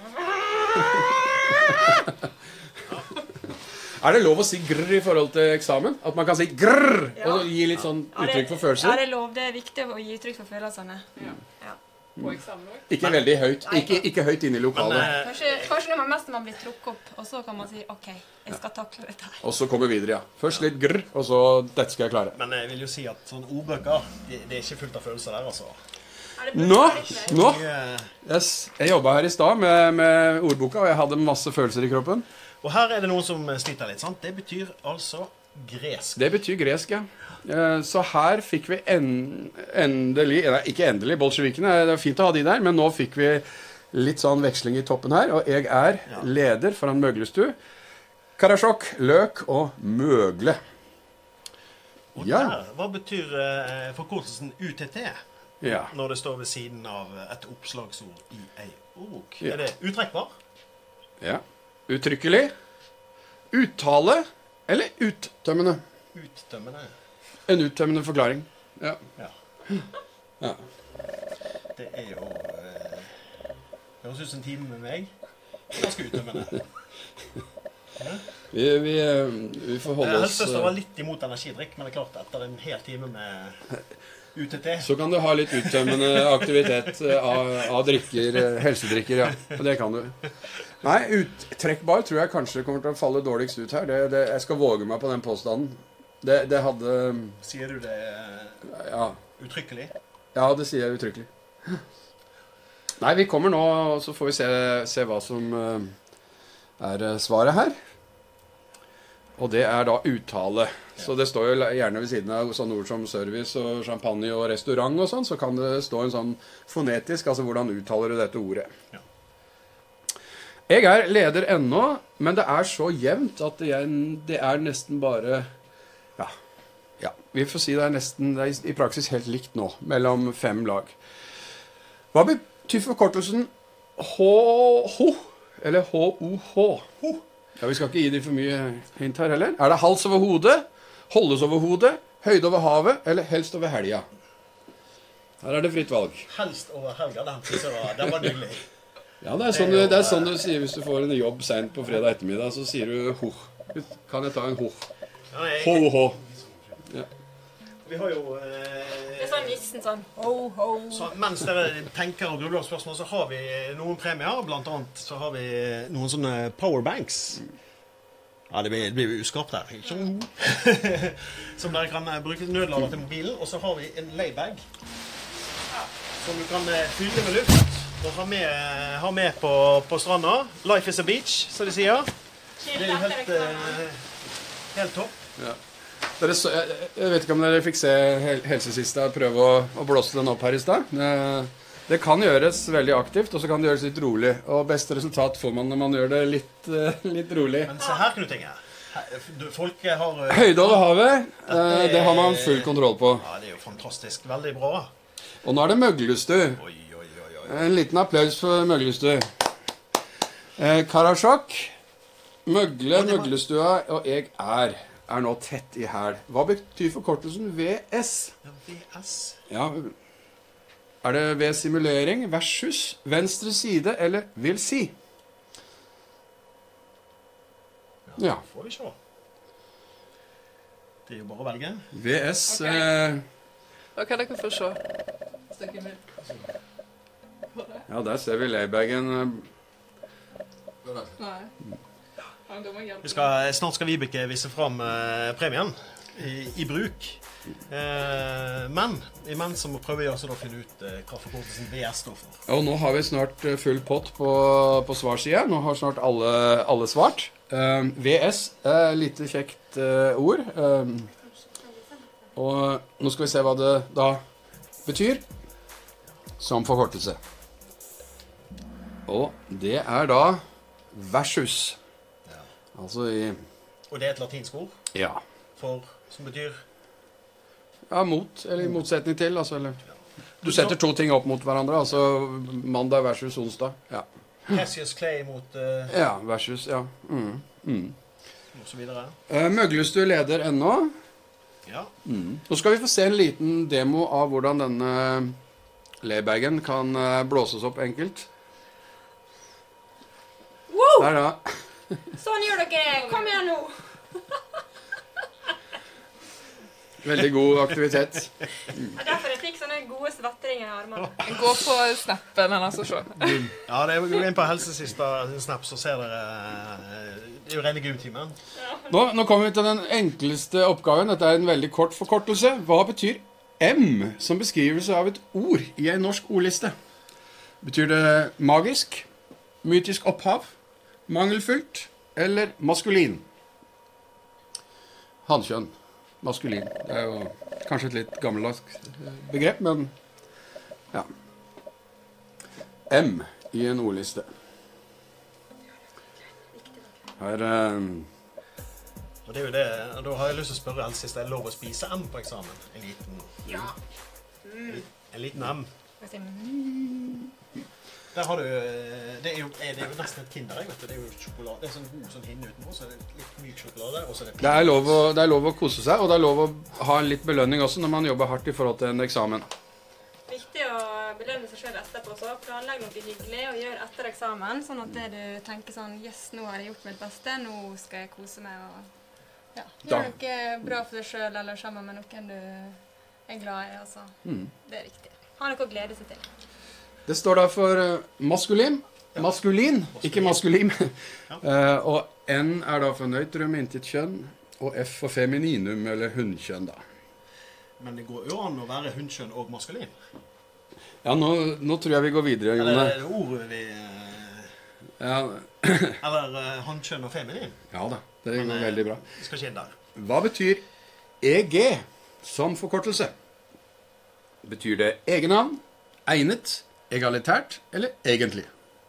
Er det lov å si grrr i forhold til eksamen? At man kan si grrr, og gi litt sånn uttrykk for følelser? Ja, det er lov. Det er viktig å gi uttrykk for følelsene. Ja. På eksamen også. Ikke veldig høyt. Ikke høyt inn i lokalet. Kanskje når man blir trukket opp, og så kan man si, ok, jeg skal takle dette her. Og så kommer videre, ja. Først litt grrr, og så dette skal jeg klare. Men jeg vil jo si at sånne ordbøker, det er ikke fullt av følelser der, altså. Nå. Yes. Jeg jobbet her i stad med ordboka, og jeg hadde masse følelser i kroppen. Og her er det noen som sliter litt, sant? Det betyr altså gresk. Det betyr gresk, ja. Så her fikk vi endelig, nei, ikke endelig, bolsjevikene, det er fint å ha de der, men nå fikk vi litt sånn veksling i toppen her, og jeg er leder foran Møglestu. Karasjok, løk og møgle. Og der, hva betyr forkortelsen UTT? Ja. Når det står ved siden av et oppslagsord i ei ordbok. Ja. Er det uttrekkbar? Ja. Uttrykkelig, uttale eller uttømmende. Uttømmende. En uttømmende forklaring. Ja. Ja. Ja. Det er jo... Det høres ut som en time med meg. Ganske uttømmende. Ja. Vi får holde oss... Helsesøster var litt imot energidrikk, men det er klart etter en hel time med UTT. Så kan du ha litt uttømmende aktivitet av drikker, helsedrikker, ja. Det kan du. Nei, uttrekkbar tror jeg kanskje kommer til å falle dårligst ut her. Jeg skal våge meg på den påstanden. Det hadde... Sier du det uttrykkelig? Ja, det sier jeg uttrykkelig. Nei, vi kommer nå, og så får vi se hva som er svaret her. Og det er da uttale. Så det står jo gjerne ved siden av sånne ord som service og champagne og restaurant og sånn, så kan det stå en sånn fonetisk, altså hvordan uttaler du dette ordet. Ja. Jeg er leder ennå, men det er så jevnt at det er nesten bare, ja, vi får si det er i praksis helt likt nå, mellom 5 lag. Hva betyr forkortelsen H-H, eller H-O-H? Ja, vi skal ikke gi dem for mye hint her heller. Er det hals over hodet, holdes over hodet, høyde over havet, eller helst over helga? Her er det fritt valg. Helst over helga, den var nydelig. Ja, det er sånn du sier hvis du får en jobb sent på fredag ettermiddag, så sier du ho. Kan jeg ta en ho? Ho-ho. Ja. Vi har jo... Det er sånn nissen sånn, ho-ho. Så mens dere tenker og grubler spørsmål, så har vi noen premier. Blant annet så har vi noen sånne powerbanks. Ja, det blir uskarpt her. Som dere kan bruke nødlader til mobilen. Og så har vi en laybag som du kan fylle med luft og ha med på stranda. Life is a beach, så de sier. Det er jo helt topp. Ja. Jeg vet ikke om dere fikk se helsesista prøve å blåse den opp her i sted. Det kan gjøres veldig aktivt, og så kan det gjøres litt rolig. Og beste resultat får man når man gjør det litt rolig. Men se her, Knut Inge. Folk har... Høyde over havet, det har man full kontroll på. Ja, det er jo fantastisk. Veldig bra. Og nå er det Møglestu. En liten applaus for Møglestu. Karasjok, Møglestua og jeg er nå tett i hæl. Hva betyr forkortelsen VS? Ja, VS. Ja, er det ved simulering, versus, venstre side, eller vil si? Ja, får vi se. Det er jo bare å velge. VS... Da kan dere få se. Ja, der ser vi laybagen. Nei. Snart skal Vibeke vise frem premien i bruk. Men imens så må prøve vi også å finne ut hva forkortelsen VS står for. Og nå har vi snart full pott på svarsiden. Nå har snart alle svart. VS er litt kjekt ord. Og nå skal vi se hva det da betyr som forkortelse. Og det er da versus. Altså og det er et latinsk ord? Ja. Som betyr? Ja, mot, eller i motsetning til, altså, eller... Du setter 2 ting opp mot hverandre, altså mandag versus onsdag, ja. Cassius Clay mot... Ja, versus, ja. Og så videre. Møgles du leder ennå? Ja. Nå skal vi få se en liten demo av hvordan denne laybagen kan blåses opp enkelt. Wow! Der da. Sånn gjør dere! Kom igjen nå! Veldig god aktivitet. Det er derfor jeg fikk sånne gode svetteringer i armene. Gå på snappen, eller så se. Ja, det er jo inn på helsesista snap, så ser dere det er jo rene gymtimen. Nå kommer vi til den enkleste oppgaven. Dette er en veldig kort forkortelse. Hva betyr M som beskrivelse av et ord i en norsk ordliste? Betyr det magisk, mytisk opphav, mangelfullt eller maskulin? Hannkjønn. Maskulin. Det er jo kanskje et litt gammeldags begrep, men ja. M i en ordliste. Her Og det er jo det, og da har jeg lyst til å spørre Else, hvis det er lov å spise M på eksamen? En liten M. Der har du, det er jo nesten et Kinder, vet du. Det er jo sjokolade, det er sånn god sånn hinne utenpå, så er det litt myk sjokolade, og så er det det er lov å kose seg, og det er lov å ha en litt belønning også når man jobber hardt i forhold til en eksamen. Viktig å belønne seg selv etterpå, så planlegg noe hyggelig og gjør etter eksamen, sånn at du tenker sånn, yes, nå har jeg gjort mitt beste, nå skal jeg kose meg, og ja, gjør noe bra for deg selv, eller sammen med noen du er glad i, altså. Det er viktig. Ha noe å glede seg til. Det står da for maskulin, ikke maskulin. Og N er da for nøytrum, intet kjønn, og F for femininum, eller hundkjønn da. Men det går jo an å være hundkjønn og maskulin. Ja, nå tror jeg vi går videre, Jone. Eller er det ordet vi... Ja. Eller hannkjønn og feminin? Ja da, det går veldig bra. Vi skal ikke inn der. Hva betyr EG som forkortelse? Betyr det egennavn, egnet, egalitært eller egentlig?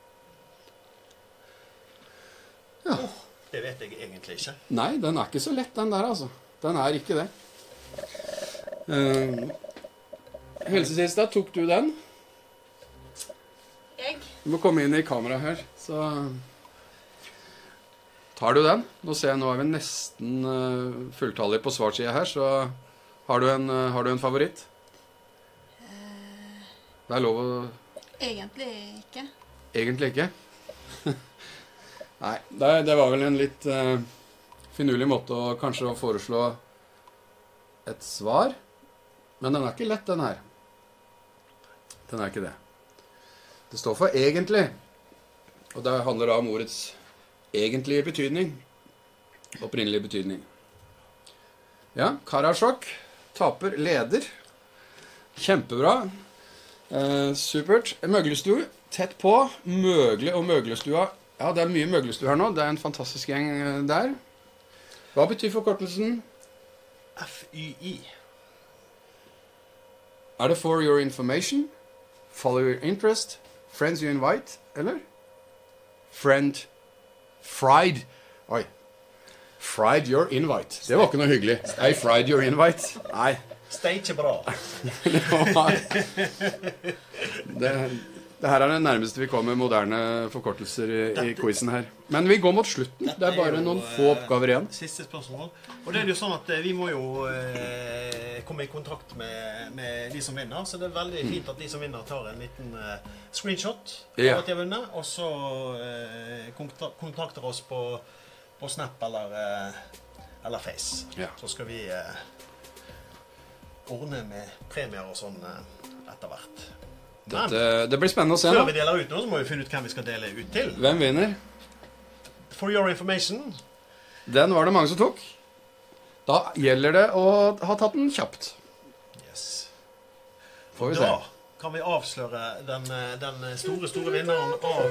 Ja. Det vet jeg egentlig ikke. Nei, den er ikke så lett, den der, altså. Den er ikke det. Helsesista, tok du den? Jeg? Du må komme inn i kamera her, så tar du den. Nå ser jeg, nå er vi nesten fulltallig på svarsida her, så har du en favoritt? Det er lov å... Egentlig ikke. Egentlig ikke? Nei, det var vel en litt finurlig måte å kanskje foreslå et svar. Men den er ikke lett, den her. Den er ikke det. Det står for egentlig. Og det handler da om ordets egentlige betydning. Opprinnelige betydning. Ja, Karasjok taper leder. Kjempebra. Supert. Møglestue, tett på. Møgle og møglestua. Ja, det er mye møglestue her nå. Det er en fantastisk gjeng der. Hva betyr forkortelsen? FYI. Er det for your information? Follow your interest? Friends you invite? Eller? Fried. Oi. Fried your invite. Det var ikke noe hyggelig. I fried your invite. Nei. Steik bra. Det her er det nærmeste vi kommer moderne forkortelser i quizen her. Men vi går mot slutten. Det er bare noen få oppgaver igjen. Siste spørsmål. Og det er jo sånn at vi må jo komme i kontakt med de som vinner. Så det er veldig fint at de som vinner tar en liten screenshot av at de har vunnet. Og så kontakter oss på Snap eller Face. Ja. Så skal vi ordne med premier og sånn etter hvert. Det blir spennende å se nå. Før vi deler ut nå, så må vi finne ut hvem vi skal dele ut til. Hvem vinner? For your information. Den var det mange som tok. Da gjelder det å ha tatt den kjapt. Yes. Får vi se. Da kan vi avsløre den store vinneren av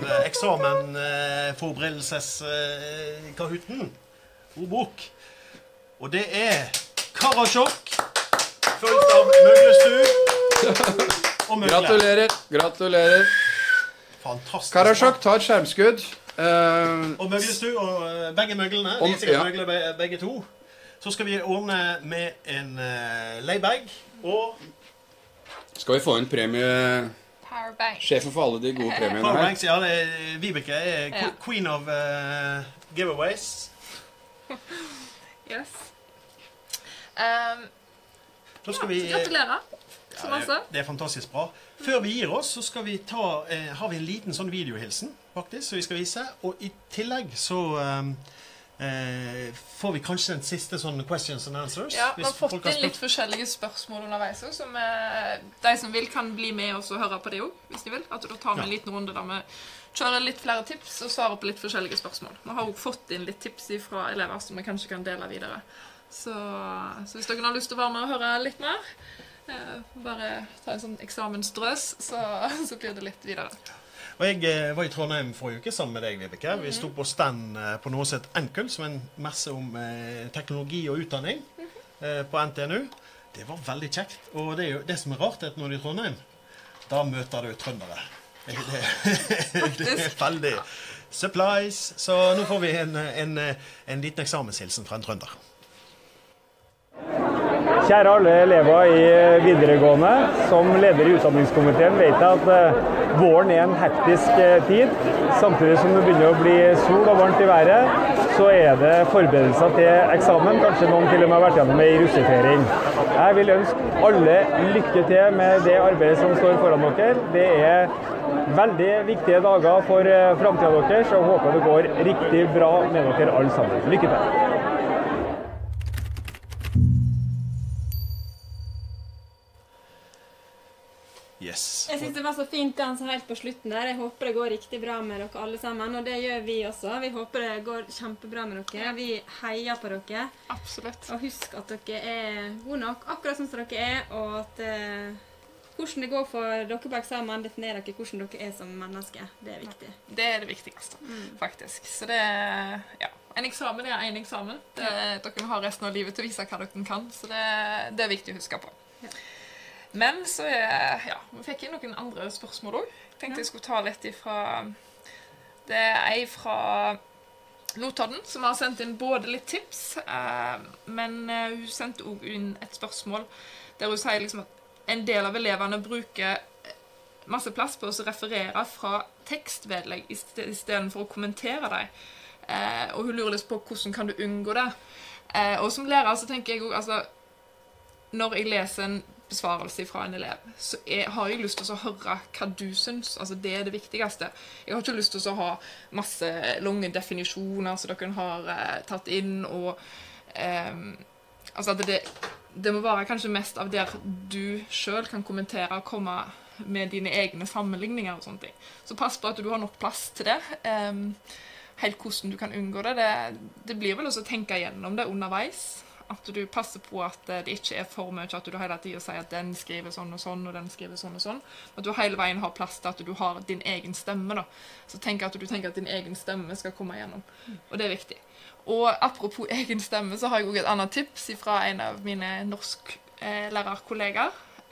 eksamensforberedelseskahuten. Ordbok. Og det er Karasjok, fulgt av Møglestu og Møgle. Gratulerer. Fantastisk. Karasjok, ta et skjermskudd. Og Møglestu og begge møglene, de er sikkert møgle begge to. Så skal vi ordne med en laybag, og... Skal vi få en premie... Powerbank. Sjefen for alle de gode premiene her. Powerbanks, ja, Vibeke er queen of giveaways. Yes. Da skal vi... Gratulerer. Så masse. Det fantastisk bra. Før vi gir oss, så skal vi har vi en liten sånn videohilsen, faktisk, som vi skal vise. Og i tillegg så får vi kanskje en siste sånn questions and answers. Ja, vi har fått inn litt forskjellige spørsmål underveis, som de som vil kan bli med oss og høre på det også, hvis de vil. At du da tar med en liten runde der vi kjører litt flere tips og svarer på litt forskjellige spørsmål. Vi har også fått inn litt tips fra elever som vi kanskje kan dele videre. Så hvis dere har lyst til å være med og høre litt mer, bare ta en sånn eksamensdrøs, så blir det litt videre. Og jeg var i Trondheim forrige uke sammen med deg, Vibeke. Vi stod på stand på noe som heter NKUL, som en messe om teknologi og utdanning på NTNU. Det var veldig kjekt. Og det er jo det som er rart, at når du er i Trondheim, da møter du trøndere. Det er veldig supplies. Så nå får vi en liten eksamenshilsen fra en trønder. Kjære alle elever i videregående, som leder i utdanningskomiteen vet jeg at våren er en hektisk tid. Samtidig som det begynner å bli sol og varmt i været, så er det forberedelser til eksamen. Kanskje noen til og med har vært gjennom en russefeiring. Jeg vil ønske alle lykke til med det arbeidet som står foran dere. Det er veldig viktige dager for fremtiden deres, og håper det går riktig bra med dere alle sammen. Lykke til! Yes. Jeg synes det var så fint det han sa helt på slutten der. Jeg håper det går riktig bra med dere alle sammen, og det gjør vi også. Vi håper det går kjempebra med dere. Vi heier på dere. Absolutt. Og husk at dere er gode nok, akkurat sånn som dere er, og at hvordan det går for dere på eksamen, definerer dere hvordan dere er som menneske. Det er viktig. Det er det viktigste, faktisk. Så det ja. En eksamen er en eksamen. Dere må ha resten av livet til å vise hva dere kan, så det er viktig å huske på. Ja. Men så vi fikk inn noen andre spørsmål også. Jeg tenkte jeg skulle ta litt ifra... Det er en fra Notodden som har sendt inn både litt tips, men hun sendte også inn et spørsmål der hun sier liksom at en del av eleverne bruker masse plass på å referere fra tekstvedlegg i stedet for å kommentere dem. Og hun lurer litt på hvordan kan du unngå det. Og som lærer så tenker jeg også, altså, når jeg leser en besvarelse fra en elev, så har jeg lyst til å høre hva du synes. Altså, det er det viktigste. Jeg har ikke lyst til å ha masse lange definisjoner som dere har tatt inn, og altså at det må være kanskje mest av der du selv kan kommentere og komme med dine egne sammenligninger og sånne ting. Så pass på at du har nok plass til det. Helt hvordan du kan unngå det. Det blir vel også å tenke gjennom det underveis. At du passer på at det ikke er for mye, at du hele tiden sier at den skriver sånn og sånn, og den skriver sånn og sånn. At du hele veien har plass til at du har din egen stemme da. Så tenk at du tenker at din egen stemme skal komme igjennom. Og det er viktig. Og apropos egen stemme, så har jeg også et annet tips fra en av mine norsklærerkollegaer.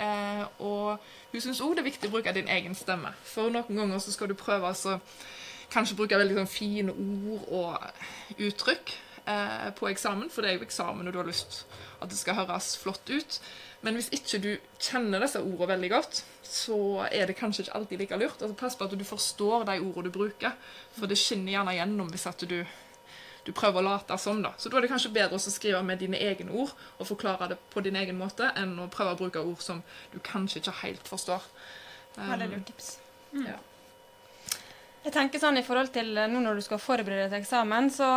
Og hun synes også det er viktig å bruke din egen stemme. For noen ganger så skal du prøve å kanskje bruke veldig sånn fine ord og uttrykk på eksamen, for det er jo eksamen og du har lyst at det skal høres flott ut. Men hvis ikke du kjenner disse ordene veldig godt, så er det kanskje ikke alltid like lurt. Altså, pass på at du forstår de ordene du bruker, for det skinner gjerne gjennom hvis at du prøver å late som da. Så da er det kanskje bedre å skrive med dine egne ord og forklare det på din egen måte, enn å prøve å bruke ord som du kanskje ikke helt forstår. Veldig lurt tips. Ja. Jeg tenker sånn i forhold til nå når du skal forberede til eksamen, så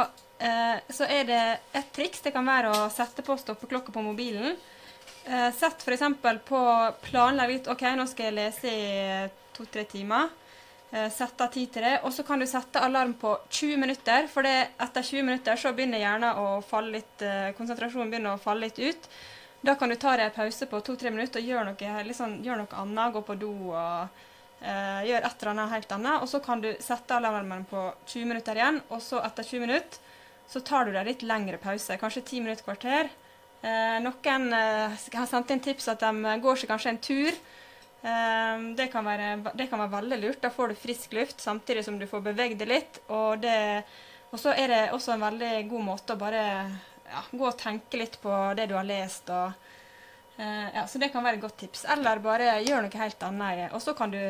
er det et triks. Det kan være å sette på stoppeklokka på mobilen. Sett for eksempel på planlegg litt, ok, nå skal jeg lese i 2-3 timer. Sett av tid til det, og så kan du sette alarm på 20 minutter, for etter 20 minutter så begynner gjerne å falle litt, konsentrasjonen begynner å falle litt ut. Da kan du ta deg en pause på 2-3 minutter og gjøre noe annet, gå på do og gjøre et eller annet helt annet, og så kan du sette alarmen på 20 minutter igjen, og så etter 20 minutter så tar du deg litt lengre pause, kanskje 10 minutter kvarter. Noen har sendt inn tips at de går seg kanskje en tur. Det kan være veldig lurt. Da får du frisk luft, samtidig som du får beveget det litt. Og så er det også en veldig god måte å bare gå og tenke litt på det du har lest. Så det kan være et godt tips. Eller bare gjøre noe helt annet. Og så kan du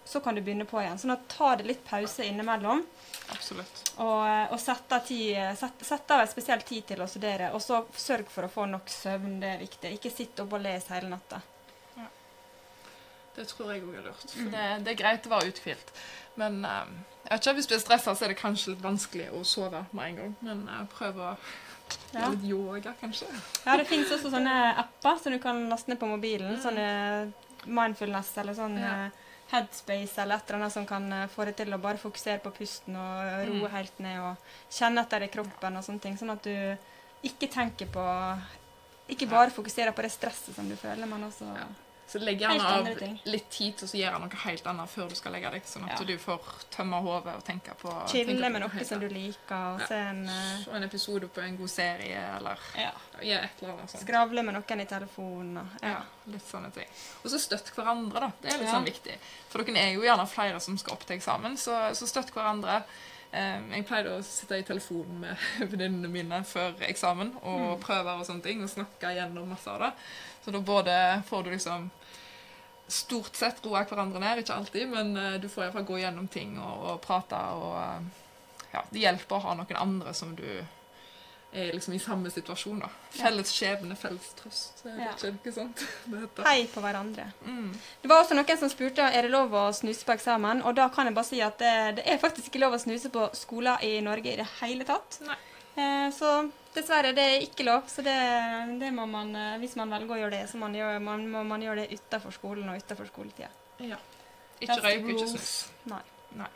så kan du begynne på igjen. Sånn at ta det litt pause innimellom. Absolutt. Og sett av en spesiell tid til å studere, og så sørg for å få nok søvn, det er viktig. Ikke sitt opp og les hele natta. Ja. Det tror jeg også er lurt. For det er greit å være uthvilt. Men jeg vet ikke, hvis du er stresset, så er det kanskje litt vanskelig å sove med en gang. Men prøv å gjøre litt yoga, kanskje. Ja, det finnes også sånne apper som du kan laste ned på mobilen. Sånne mindfulness eller sånn headspace eller et eller annet som kan få deg til å bare fokusere på pusten og roe helt ned og kjenne etter i kroppen og sånne ting. Sånn at du ikke tenker på, ikke bare fokuserer på det stresset som du føler, men også Så legg gjerne av litt tid til å gjøre noe helt annet før du skal legge deg, sånn at du får tømme hodet og tenke på... Chille med noe som du liker, og se en episode på en god serie, eller et eller annet sånt. Skravle med noen i telefonen. Litt sånne ting. Og så støtt hverandre, da. Det er litt sånn viktig. For dere er jo gjerne flere som skal opp til eksamen, så støtt hverandre. Jeg pleide å sitte i telefonen med venninnene mine før eksamen, og prøve og sånne ting, og snakke gjennom masse av det. Så da både får du liksom stort sett roa hverandre ned, ikke alltid, men du får i hvert fall gå gjennom ting og prate, og det hjelper å ha noen andre som du er liksom i samme situasjon da. Felles skjebne, felles trøst. Det er ikke sant det heter. Hei på hverandre. Det var også noen som spurte, er det lov å snuse på eksamen? Og da kan jeg bare si at det er faktisk ikke lov å snuse på skoler i Norge i det hele tatt. Nei. Så dessverre, det er ikke lov, så det må man, hvis man velger å gjøre det, så må man gjøre det utenfor skolen og utenfor skoletida. Ja. Ikke røyk, ikke snus. Nei.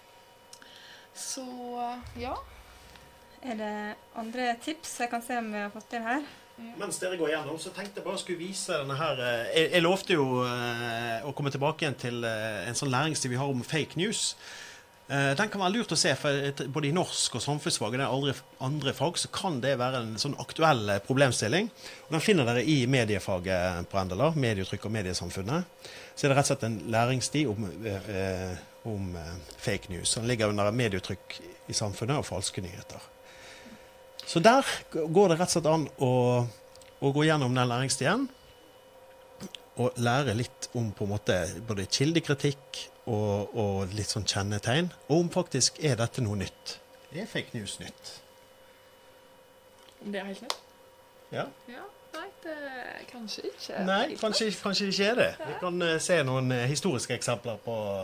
Så, ja. Er det andre tips jeg kan se om vi har fått til her? Mens dere går gjennom, så tenkte jeg bare skulle vise denne her. Jeg lovte jo å komme tilbake igjen til en sånn læringstid vi har om fake news. Den kan være lurt å se, for både i norsk og samfunnsfag og andre fag, så kan det være en sånn aktuell problemstilling. Og den finner dere i mediefaget på NDLA, medietrykk og mediesamfunnet. Så er det rett og slett en læringstid om fake news. Den ligger under medietrykk i samfunnet og falske nyheter. Så der går det rett og slett an å gå gjennom den læringstiden og lære litt om på en måte både kildekritikk og litt sånn kjennetegn, og om faktisk er dette noe nytt. Er fake news nytt? Om det er helt nytt? Ja. Nei, det er kanskje ikke. Nei, kanskje det ikke er det. Vi kan se noen historiske eksempler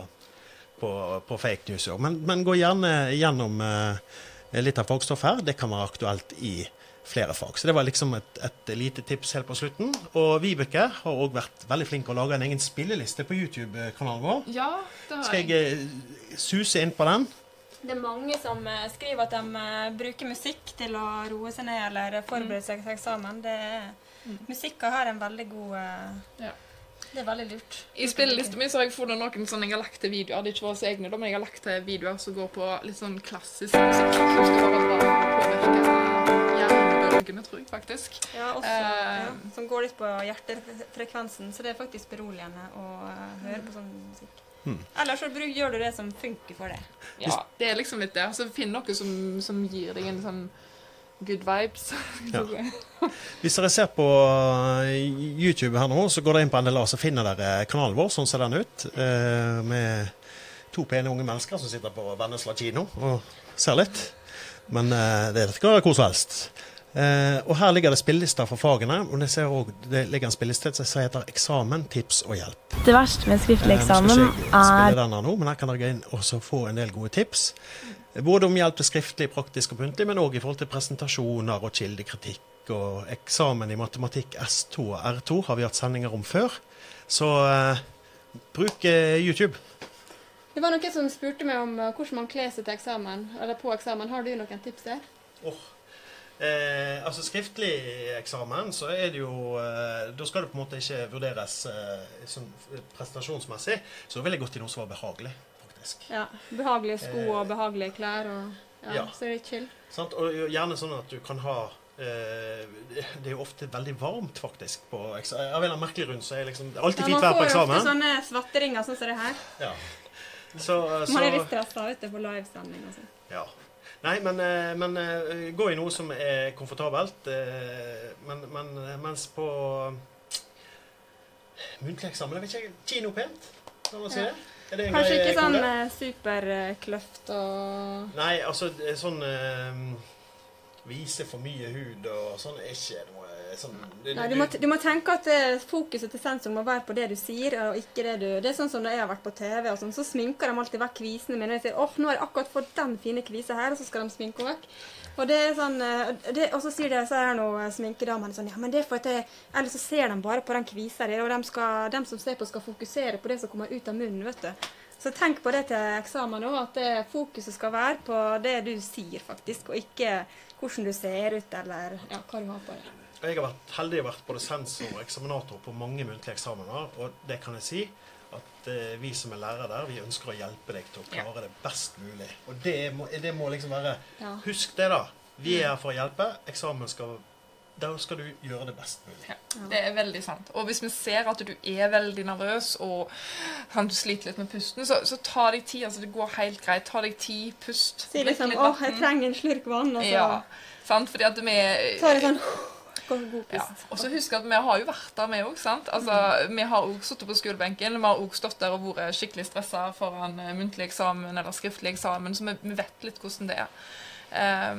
på fake news. Men gå gjerne gjennom litt av fagstoff her. Det kan være aktuelt i flere fag. Så det var liksom et lite tips helt på slutten. Og Vibeke har også vært veldig flink å lage en egen spilleliste på YouTube-kanalen vår. Ja, det har jeg. Skal jeg suse inn på den? Det er mange som skriver at de bruker musikk til å roe seg ned eller forberede seg til eksamen. Musikk har en veldig god... Det er veldig lurt. I spillelisten min så har jeg funnet noen sånne jeg har lagt til videoer. Det er ikke våre egne, men jeg har lagt til videoer som går på litt sånn klassisk musikk. Som skal være bra påvirke hjernebølgene, tror jeg faktisk. Ja, også. Som går litt på hjertefrekvensen, så det er faktisk beroligende å høre på sånn musikk. Eller så gjør du det som funker for deg. Ja, det er liksom litt det. Så finn noe som gir deg en sånn good vibes. Ja. Hvis dere ser på YouTube her nå, så går dere inn på NDLA, så finner dere kanalen vår, sånn ser den ut, med 2 pene unge mennesker som sitter på Vennesla kino og ser litt. Men det kan være hvor som helst. Og her ligger det spillelister for fagene, og det ligger en spilleliste som heter eksamen, tips og hjelp. Det verste med skriftlig eksamen Nå skal ikke jeg spille den her nå, men her kan dere gå inn og så få en del gode tips. Både om hjelp til skriftlig, praktisk og muntlig, men også i forhold til presentasjoner og kildekritikk og eksamen i matematikk S2 og R2 har vi hatt sendinger om før. Så bruk YouTube. Det var noen som spurte meg om hvordan man kler seg til eksamen, eller på eksamen. Har du noen tips der? Altså skriftlig eksamen, så er det jo, da skal det på en måte ikke vurderes sånn prestasjonsmessig, så vil jeg gått til noe som var behagelig. Ja, behagelige sko og behagelige klær, og så er det chill. Sant? Og gjerne sånn at du kan ha, det er jo ofte veldig varmt faktisk på eksamen. Av en eller annen merkelig grunn, så er det liksom alltid fint vær på eksamen. Man får jo ofte sånne svatteringer sånn som det her. Ja. Man er litt stresset ute på livesending og sånn. Ja. Nei, men gå i noe som er komfortabelt, mens på muntlig eksamen, jeg vet ikke, kino pent, kan man si det? Er det en Kanskje grei ikke sånn kode? superkløft og... Nei, altså sånn vise for mye hud og sånn er ikke noe sånn... Nei, du må tenke at fokuset til sensoren må være på det du sier, og ikke det du... Det er sånn som når jeg har vært på TV og sånn, så sminker de alltid vekk kvisene mine. Jeg sier, nå har jeg akkurat fått den fine kvisa her, og så skal de sminke vekk. Og det er sånn, og så sier det, så er noe sminkedamene sånn, ja, men det er for at ellers så ser de bare på den kvisa der, og de som ser på skal fokusere på det som kommer ut av munnen, vet du. Så tenk på det til eksamen også, at fokuset skal være på det du sier faktisk, og ikke hvordan du ser ut, eller ja, hva du har på det. Jeg har vært heldig å vært både sensor og eksaminator på mange muntlige eksamener, og det kan jeg si at vi som er lærere der, vi ønsker å hjelpe deg til å klare det best mulig. Og det må liksom være, husk det da, vi er her for å hjelpe, eksamen da skal du gjøre det best mulig. Ja, det er veldig sant. Og hvis vi ser at du er veldig nervøs, og du sliter litt med pusten, så ta deg tid, altså det går helt greit, ta deg tid, pust. Si liksom, jeg trenger en slurk vann, og så... Ja, sant, fordi at vi... Ta det sånn... Ja. Og så husk at vi har jo vært der med også, sant? Altså, vi har også sittet på skolebenken, vi har også stått der og vært skikkelig stresset foran muntlig eksamen eller skriftlig eksamen, så vi vet litt hvordan det er.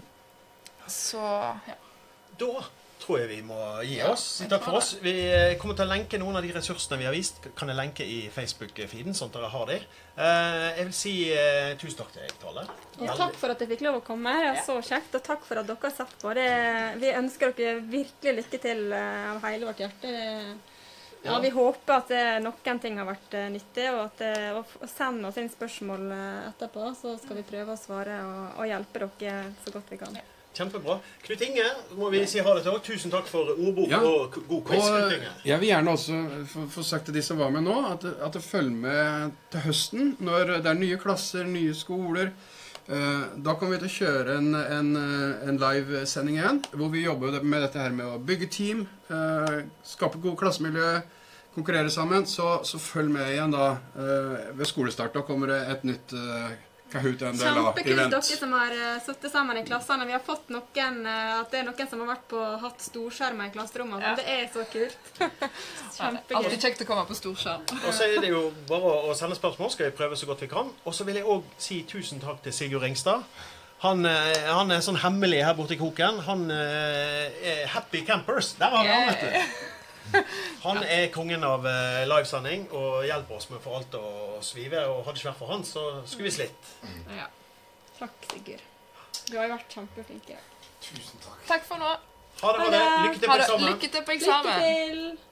Så, ja. Da tror jeg vi må gi oss. Takk for oss. Vi kommer til å lenke noen av de ressursene vi har vist. Kan jeg lenke i Facebook-feeden, sånn at dere har de. Jeg vil si tusen takk til deg, Tale. Og takk for at jeg fikk lov å komme. Det er så kjekt, og takk for at dere har sett på. Vi ønsker dere virkelig lykke til av hele vårt hjerte. Ja, vi håper at noen ting har vært nyttig, og send oss inn spørsmål etterpå, så skal vi prøve å svare og hjelpe dere så godt vi kan. Kjempebra. Knut Inge, må vi si ha det til. Tusen takk for ordbok og god quiz, Knut Inge. Jeg vil gjerne også få sagt til de som var med nå, at det følger med til høsten, når det er nye klasser, nye skoler. Da kommer vi til å kjøre en live-sending igjen, hvor vi jobber med dette her med å bygge team, skape god klassemiljø, konkurrere sammen. Så følg med igjen da ved skolestart. Da kommer det et nytt Kahoot en del av event. Kjempekult dere som har suttet sammen i klassene. Vi har fått at det er noen som har hatt storskjermer i klasserommet. Ja. Det er så kult. Kjempegøy. Alltid kjekt å komme på storskjerm. Og så er det jo bare å sende spørsmål, skal vi prøve så godt vi kan. Og så vil jeg også si tusen takk til Sigurd Ringstad. Han er sånn hemmelig her borte i kroken. Han er Happy Campers. Der har vi han, vet du. Han er kongen av livesending og hjelper oss med å få alt å svive, og hadde ikke vært for han, så skulle vi slitt. Ja. Takk, Sigurd. Du har jo vært kjempeflink. Tusen takk. Takk for nå. Ha det. Lykke til på eksamen. Lykke til på eksamen. Lykke til.